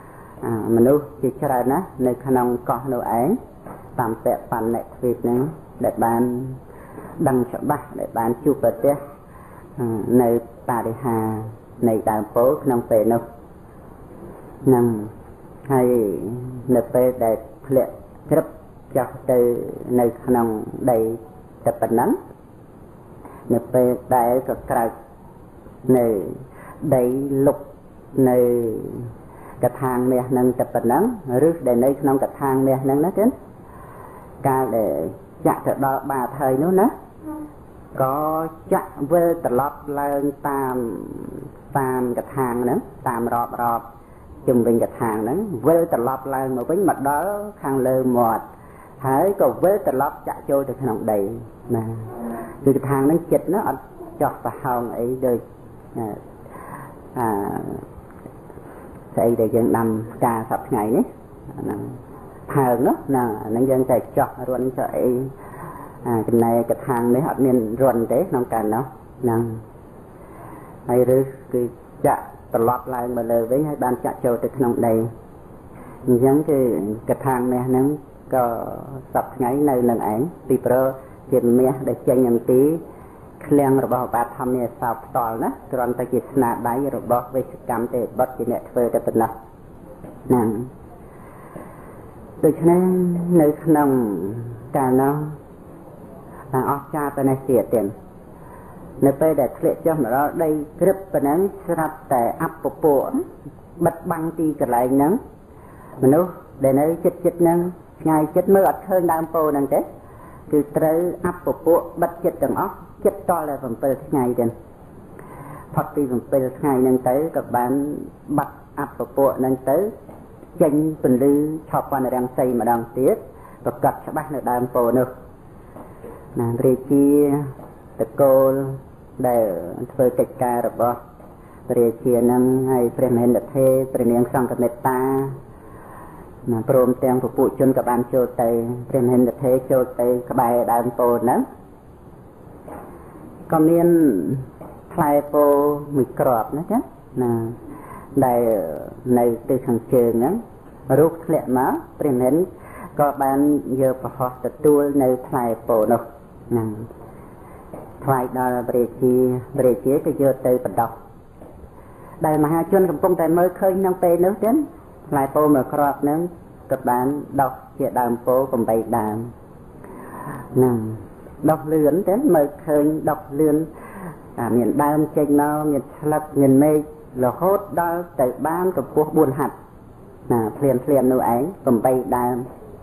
à mình nuôi chỉ tra nóในក្នុងកោះនោះឯងតាមពាក់ប៉ាន់អ្នកទ្វីបហ្នឹងដែលបានដឹងច្បាស់ដែលបានជួបប្រទេសនៅបរិហានៃដើមពោធិ៍ក្នុងពេលនោះនឹងហើយនៅពេលដែលធ្លាក់ជ្រឹបចុះទៅនៅក្នុងដីតែប៉ុណ្ណឹងនៅពេលដែលក៏ក្រោកនៅដីលុបនៅកថាងមាសនឹងតែប៉ុណ្ណឹងឬដែលនៅក្នុងកថាងមាសនឹងណាទៀតកាលដែលចាក់ទៅដល់បាតហើយនោះណាក៏ចាក់វិលត្រឡប់ឡើងតាមតាមកថាងហ្នឹងតាមរອບរອບជុំវិញកថាងហ្នឹងវិលត្រឡប់ឡើងមកវិញមកដល់ខាងលើមាត់ហើយក៏វិលត្រឡប់ចាក់ចូលទៅក្នុងដីណាគឺកថាងហ្នឹងចិត្តណាអត់ចោះប្រហោងអីដូចអាស្អីដែលយើងដាំផ្កាសប្តាហ៍ថ្ងៃនេះហ្នឹងផើងនោះណាហ្នឹងយើងតែចោះរុនចុះអីអាចំណែកកថាងនេះអត់មានរុនទេក្នុងកាលនោះហ្នឹងហើយឬគឺចាក់ត្រឡប់ឡើងមកលើវិញហើយបានចាក់ចូលទៅក្នុងដីអញ្ចឹងគឺកថាងនេះហ្នឹងក៏សប្តាហ៍ថ្ងៃនៅនឹងឯងពីព្រោះជាមាសដែលចេញអំពីឃ្លាំងរបស់បាធម្មនេះសោផ្ទាល់ណាគ្រាន់តែជាស្នាដៃរបស់វេជ្ជកម្មទេបុត្រជាអ្នកធ្វើតែប៉ុណ្ណោះហ្នឹងដូច្នេះនៅក្នុងកាលនោះអស្ចារ្យប៉ុណ្ណេះទៀតទៀតនៅពេលដែលធ្លាក់ចុះមកដល់ដីក្រឹបប៉ុណ្ណឹងស្រាប់តែអពពួកបិទបាំងទីកន្លែងហ្នឹងមនុស្សដែលនៅចិត្តចិត្តហ្នឹងឆ្ងាយចិត្តមើលអត់ឃើញដើមពោធិ៍ហ្នឹងទេគឺត្រូវអពពួកបិទចិត្តទាំងអស់ចិត្តតតែ7ថ្ងៃទៀតផុតពី7ថ្ងៃហ្នឹងទៅក៏បានបាត់អពពួកហ្នឹងទៅចេញពន្លឺឆប់បណ្ណរាំងសីម្ដងទៀតប្រកាសច្បាស់នៅដើមពោធិ៍នោះណារាជាតកូលដែលធ្វើកិច្ចការរបស់រាជានឹងហើយព្រះមហេន្ទថេរព្រះនាងសង្ឃមេត្តាណាព្រមទាំងពពួកជនក៏បានចូលទៅព្រះមហេន្ទថេរចូលទៅក្បែរដើមពោធិ៍ហ្នឹងក៏មានផ្លែពោធិ៍មួយគ្រាប់ណាចាណាដែលនៅទិសខាងជើងហ្នឹងរូបធ្លាក់មកព្រះមហេន្ទក៏បានយកប្រហោះទទួលនៅផ្លែពោធិ៍នោះហ្នឹងថ្វាយដល់ព្រះជាព្រះជាក៏យកទៅបណ្ដោះដែលមហាជនកំពុងតែមើលឃើញក្នុងពេលនោះទៀតផ្លែពោធិ៍មួយគ្រាប់ហ្នឹងក៏បានដោះជាដើមពោធិ៍8ដើមហ្នឹងដោះលឿនទៀតមើលឃើញដោះលឿនអាមានដើមចេញមកមានស្លឹកមានមែករហូតដល់ទៅបានកម្ពស់4ហត្ថណាភ្លាមភ្លាមនោះឯង8ដើម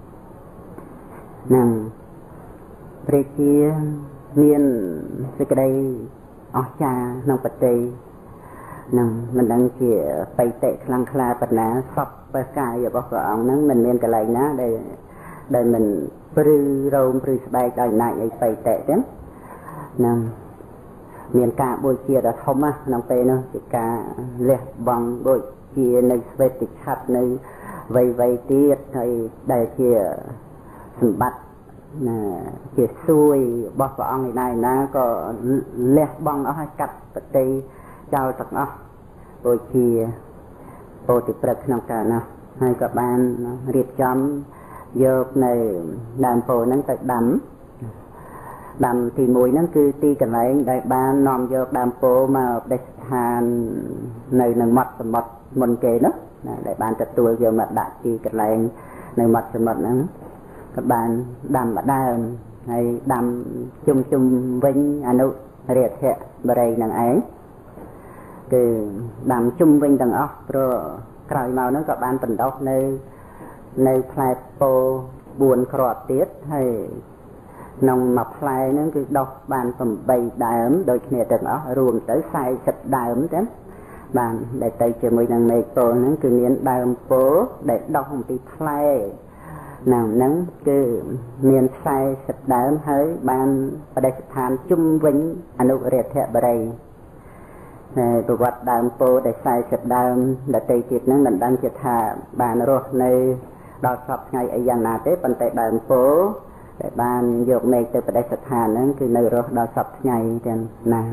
ហ្នឹងព្រះជាមានសេចក្តីអស្ចារ្យក្នុងប្រតិនឹងមិនដឹងជាបៃតេខ្លាំងខ្លាប៉ុណ្ណាសពប្រកាយរបស់ព្រះអង្គហ្នឹងមិនមានកន្លែងណាដែលដែលមិនព្រឺរោមព្រឺស្បែកដោយអំណាចនៃបៃតេទេហ្នឹងមានការបូជាដ៏ធំណាក្នុងពេលនោះជាការលះបង់បូជានៅស្វេតិឆ័ត្រនៅវ័យវ័យទៀតហើយដែលជាសម្បត្តិណាជាសួយរបស់ព្រះអង្គឯណាឯណាក៏លះបង់អស់ហើយកាត់ប្រតិចោលទាំងអស់បូជាពោធិព្រឹកក្នុងកាលនោះហើយក៏បានរៀបចំយកនៅដើមពោធិហ្នឹងទៅដាំដាំទីមួយហ្នឹងគឺទីកន្លែងដែលបាននាំយកដើមពោធិមកប្រតិស្ថាននៅនឹងមាត់សមុទ្រមុនគេនោះណាដែលបានទទួលយកមកដាក់ទីកន្លែងនៅមាត់សមុទ្រហ្នឹងក៏បានដាំម្ដើមហើយដាំជុំជុំវិញអនុរាធៈបរិយនឹងឯងគឺដាំជុំវិញទាំងអស់ព្រោះក្រោយមកហ្នឹងក៏បានបណ្ដុះនៅនៅផ្លែពោធិបួនគ្រាប់ទៀតហើយក្នុងមួយផ្លែហ្នឹងគឺដុះបានប្រាំដើមដូចគ្នាទាំងអស់រួមទៅសែសិបដើមទៅបានដែលទៅជាមួយនឹងមេឃពោធិហ្នឹងគឺមានដើមពោធិដែលដុះអំពីផ្លែណាហ្នឹងគឺមានខ្សែសិបដើមហើយបានបដិស្ថានជុំវិញអនុរាធៈបរិយហើយប្រវត្តិដើមពោធិដែលខ្សែសិបដើមដតីទៀតហ្នឹងមិនដឹងជាថាបានរស់នៅដល់សពថ្ងៃអីយ៉ាងណាទេប៉ុន្តែដើមពោធិដែលបានយកមេឃទៅបដិស្ថានហ្នឹងគឺនៅរស់ដល់សពថ្ងៃទាំងណា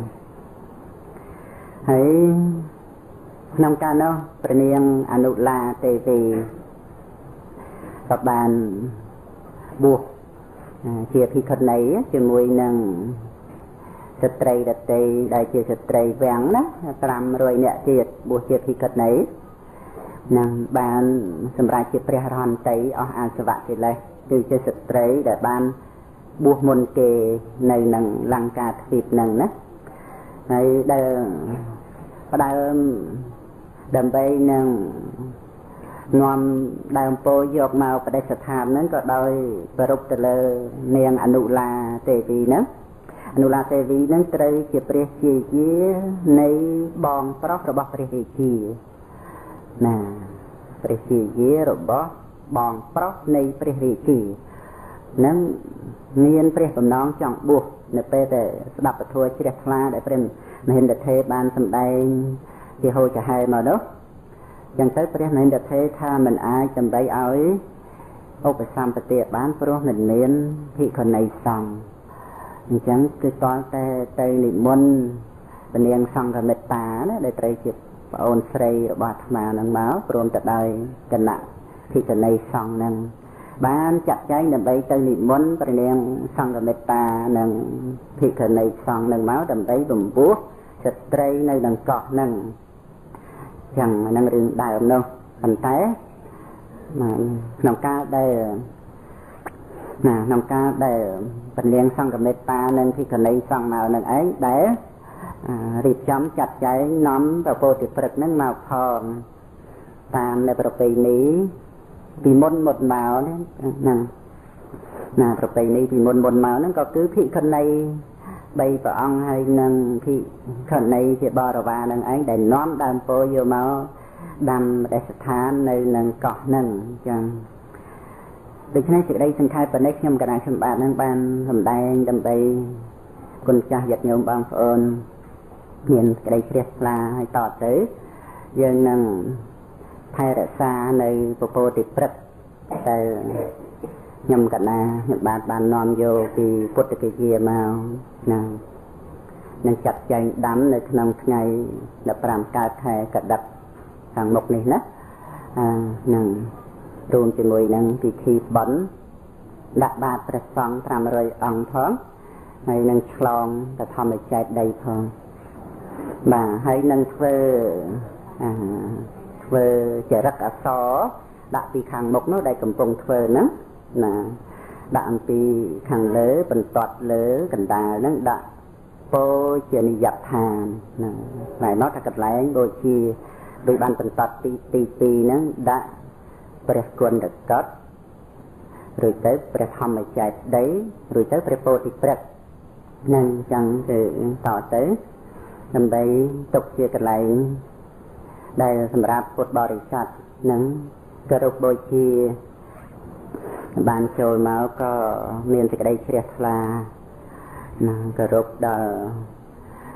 ហើយក្នុងកាលនោះព្រះនាងអនុឡាទេវីក៏បានបួសជាភិក្ខុនីជាមួយនឹងស្ត្រីដតីដែលជាស្ត្រីវាំងណាប្រាំរយនាក់ទៀតបួសជាភិក្ខុនីនឹងបានសម្រាប់ជាព្រះរហន្តីអស់អាសវៈកិលេសគឺជាស្ត្រីដែលបានបួសមុនគេនៅនឹងលង្កាទ្វីបហ្នឹងណាហើយដែលផ្ដើមដើម្បីនឹងនាំដើមពោធិយកមកបដិស្ថានហ្នឹងក៏ដោយប្ររពទៅលើនាងអនុឡាទេវីហ្នឹងអនុឡាទេវីហ្នឹងត្រូវជាព្រះជាយានៃបងប្រុសរបស់ព្រះរាជាណាព្រះជាយារបស់បងប្រុសនៃព្រះរាជានឹងមានព្រះបំណងចង់បួសនៅពេលដែលស្ដាប់ពធជ្រះថ្លាដែលព្រះមហិន្ទថេរបានសម្ដែងជាហូរចាហែមកនោះចឹងទៅព្រះមហិន្ទថេរថាមិនអាចដើម្បីឲ្យឧបសម្បទាបានព្រោះមិនមានភិក្ខុនីសង្ឃអញ្ចឹងគឺតើតែទៅនិមន្តព្រះនាងសង្ឃមេត្តាណាដែលត្រូវជាប្អូនស្រីរបស់អាត្មានឹងមកព្រមទៅដោយគណៈភិក្ខុនីសង្ឃនឹងបានចាត់ចែងដើម្បីទៅនិមន្តព្រះនាងសង្ឃមេត្តានិងភិក្ខុនីសង្ឃនឹងមកដើម្បីបំពោះស្ត្រីនៅនឹងកោះនឹងចឹងនឹងរឿងដើមនោះប៉ុន្តែក្នុងការដែលណាក្នុងការដែលព្រះនាងសង្ឃមេត្តានិងភិក្ខុនីសង្ឃមកនឹងឯងដែលរៀបចំចាត់ចែងនាំប្រពោធិព្រឹកនឹងមកផងតាមនៅប្រពៃណីពីមុនមុនមកហ្នឹងណាប្រពៃណីពីមុនមុនមកហ្នឹងក៏គឺភិក្ខុនីបីព្រះអង្គហើយនឹងភិក្ខុនីជាបរិវារនឹងឯងដែលនាំដើមពោធិយកមកដាំបដិស្ថាននៅនឹងកោះហ្នឹងអញ្ចឹងដូច្នេះសេចក្តីសង្ខេបប៉ុណ្ណេះខ្ញុំកណាខ្ញុំបាទនឹងបានសម្ដែងដើម្បីគុណចាស់ញាតិញោមបងប្អូនមានសេចក្តីជ្រះថ្លាហើយតទៅយើងនឹងថែរក្សានៅពពោធិព្រឹកតែខ្ញុំកណាខ្ញុំបាទបាននាំយកពីពុទ្ធគិយាមកណានឹងចាត់ចែងដាំនៅក្នុងថ្ងៃដប់ប្រាំកើតខែកដិកខាងមុខនេះណាអានឹងរួមជាមួយនឹងពិធីបុណ្យដាក់បាតព្រះសង្ឃប្រាំរយអង្គផងហើយនឹងឆ្លងទៅធម្មចេតដីផងបាទហើយនឹងធ្វើអាធ្វើចរិតអក្សរដាក់ពីខាងមុខនោះដែលកំពុងធ្វើហ្នឹងណាដាក់អំពីខាងលើបន្ទាត់លើកណ្ដាលហ្នឹងដាក់ពោជានិយដ្ឋានណាតែមកថាកន្លែងដូចជាដូចបានបន្ទាត់ទីទីពីរហ្នឹងដាក់ព្រះគុណតកតរួចទៅព្រះធម្មចេតដីរួចទៅព្រះពោធិព្រឹកនឹងចឹងគឺតទៅដើម្បីទុកជាកន្លែងដែលសម្រាប់ពុទ្ធបរិស័ទនឹងគោរពបូជាបានចូលមកក៏មានសេចក្តីជ្រះថ្លាណាគោរពដល់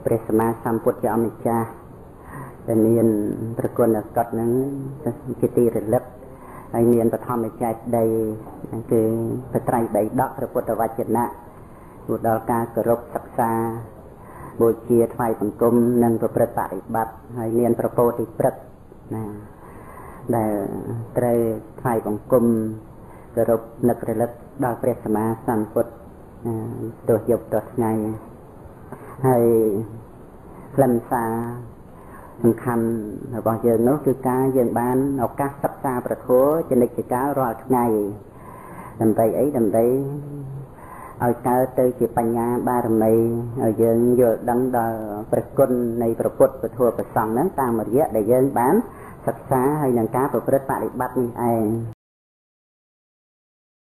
ព្រះសម្មាសម្ពុទ្ធជាអម្ចាស់ដែលមានប្រគុណកត់នឹងជាទីរលឹកហើយមានបឋមចេតដីគឺបត្រៃបីដកព្រះពុទ្ធវចនៈមកដល់ការគោរពសិក្សាបូជាថ្វាយបង្គំនិងប្រព្រឹត្តបរិបត្តិហើយមានប្រពោតិព្រឹកណាដែលត្រូវថ្វាយបង្គំគោរពនឹករលឹកដល់ព្រះសម្មាសម្ពុទ្ធទោះយប់ទោះថ្ងៃហើយខ្លឹមសារសំខាន់របស់យើងនោះគឺការយើងបានឱកាសសិក្សាព្រះធម៌ជានិច្ចកាលរាល់ថ្ងៃដើម្បីអីដើម្បីឲ្យកើតទៅជាបញ្ញាបារមីឲ្យយើងយល់ដឹងដល់ព្រះគុណនៃព្រះពុទ្ធពធព្រះសង្ឃហ្នឹងតាមរយៈដែលយើងបានសិក្សាហើយនឹងការប្រព្រឹត្តបរិបត្តិនេះឯង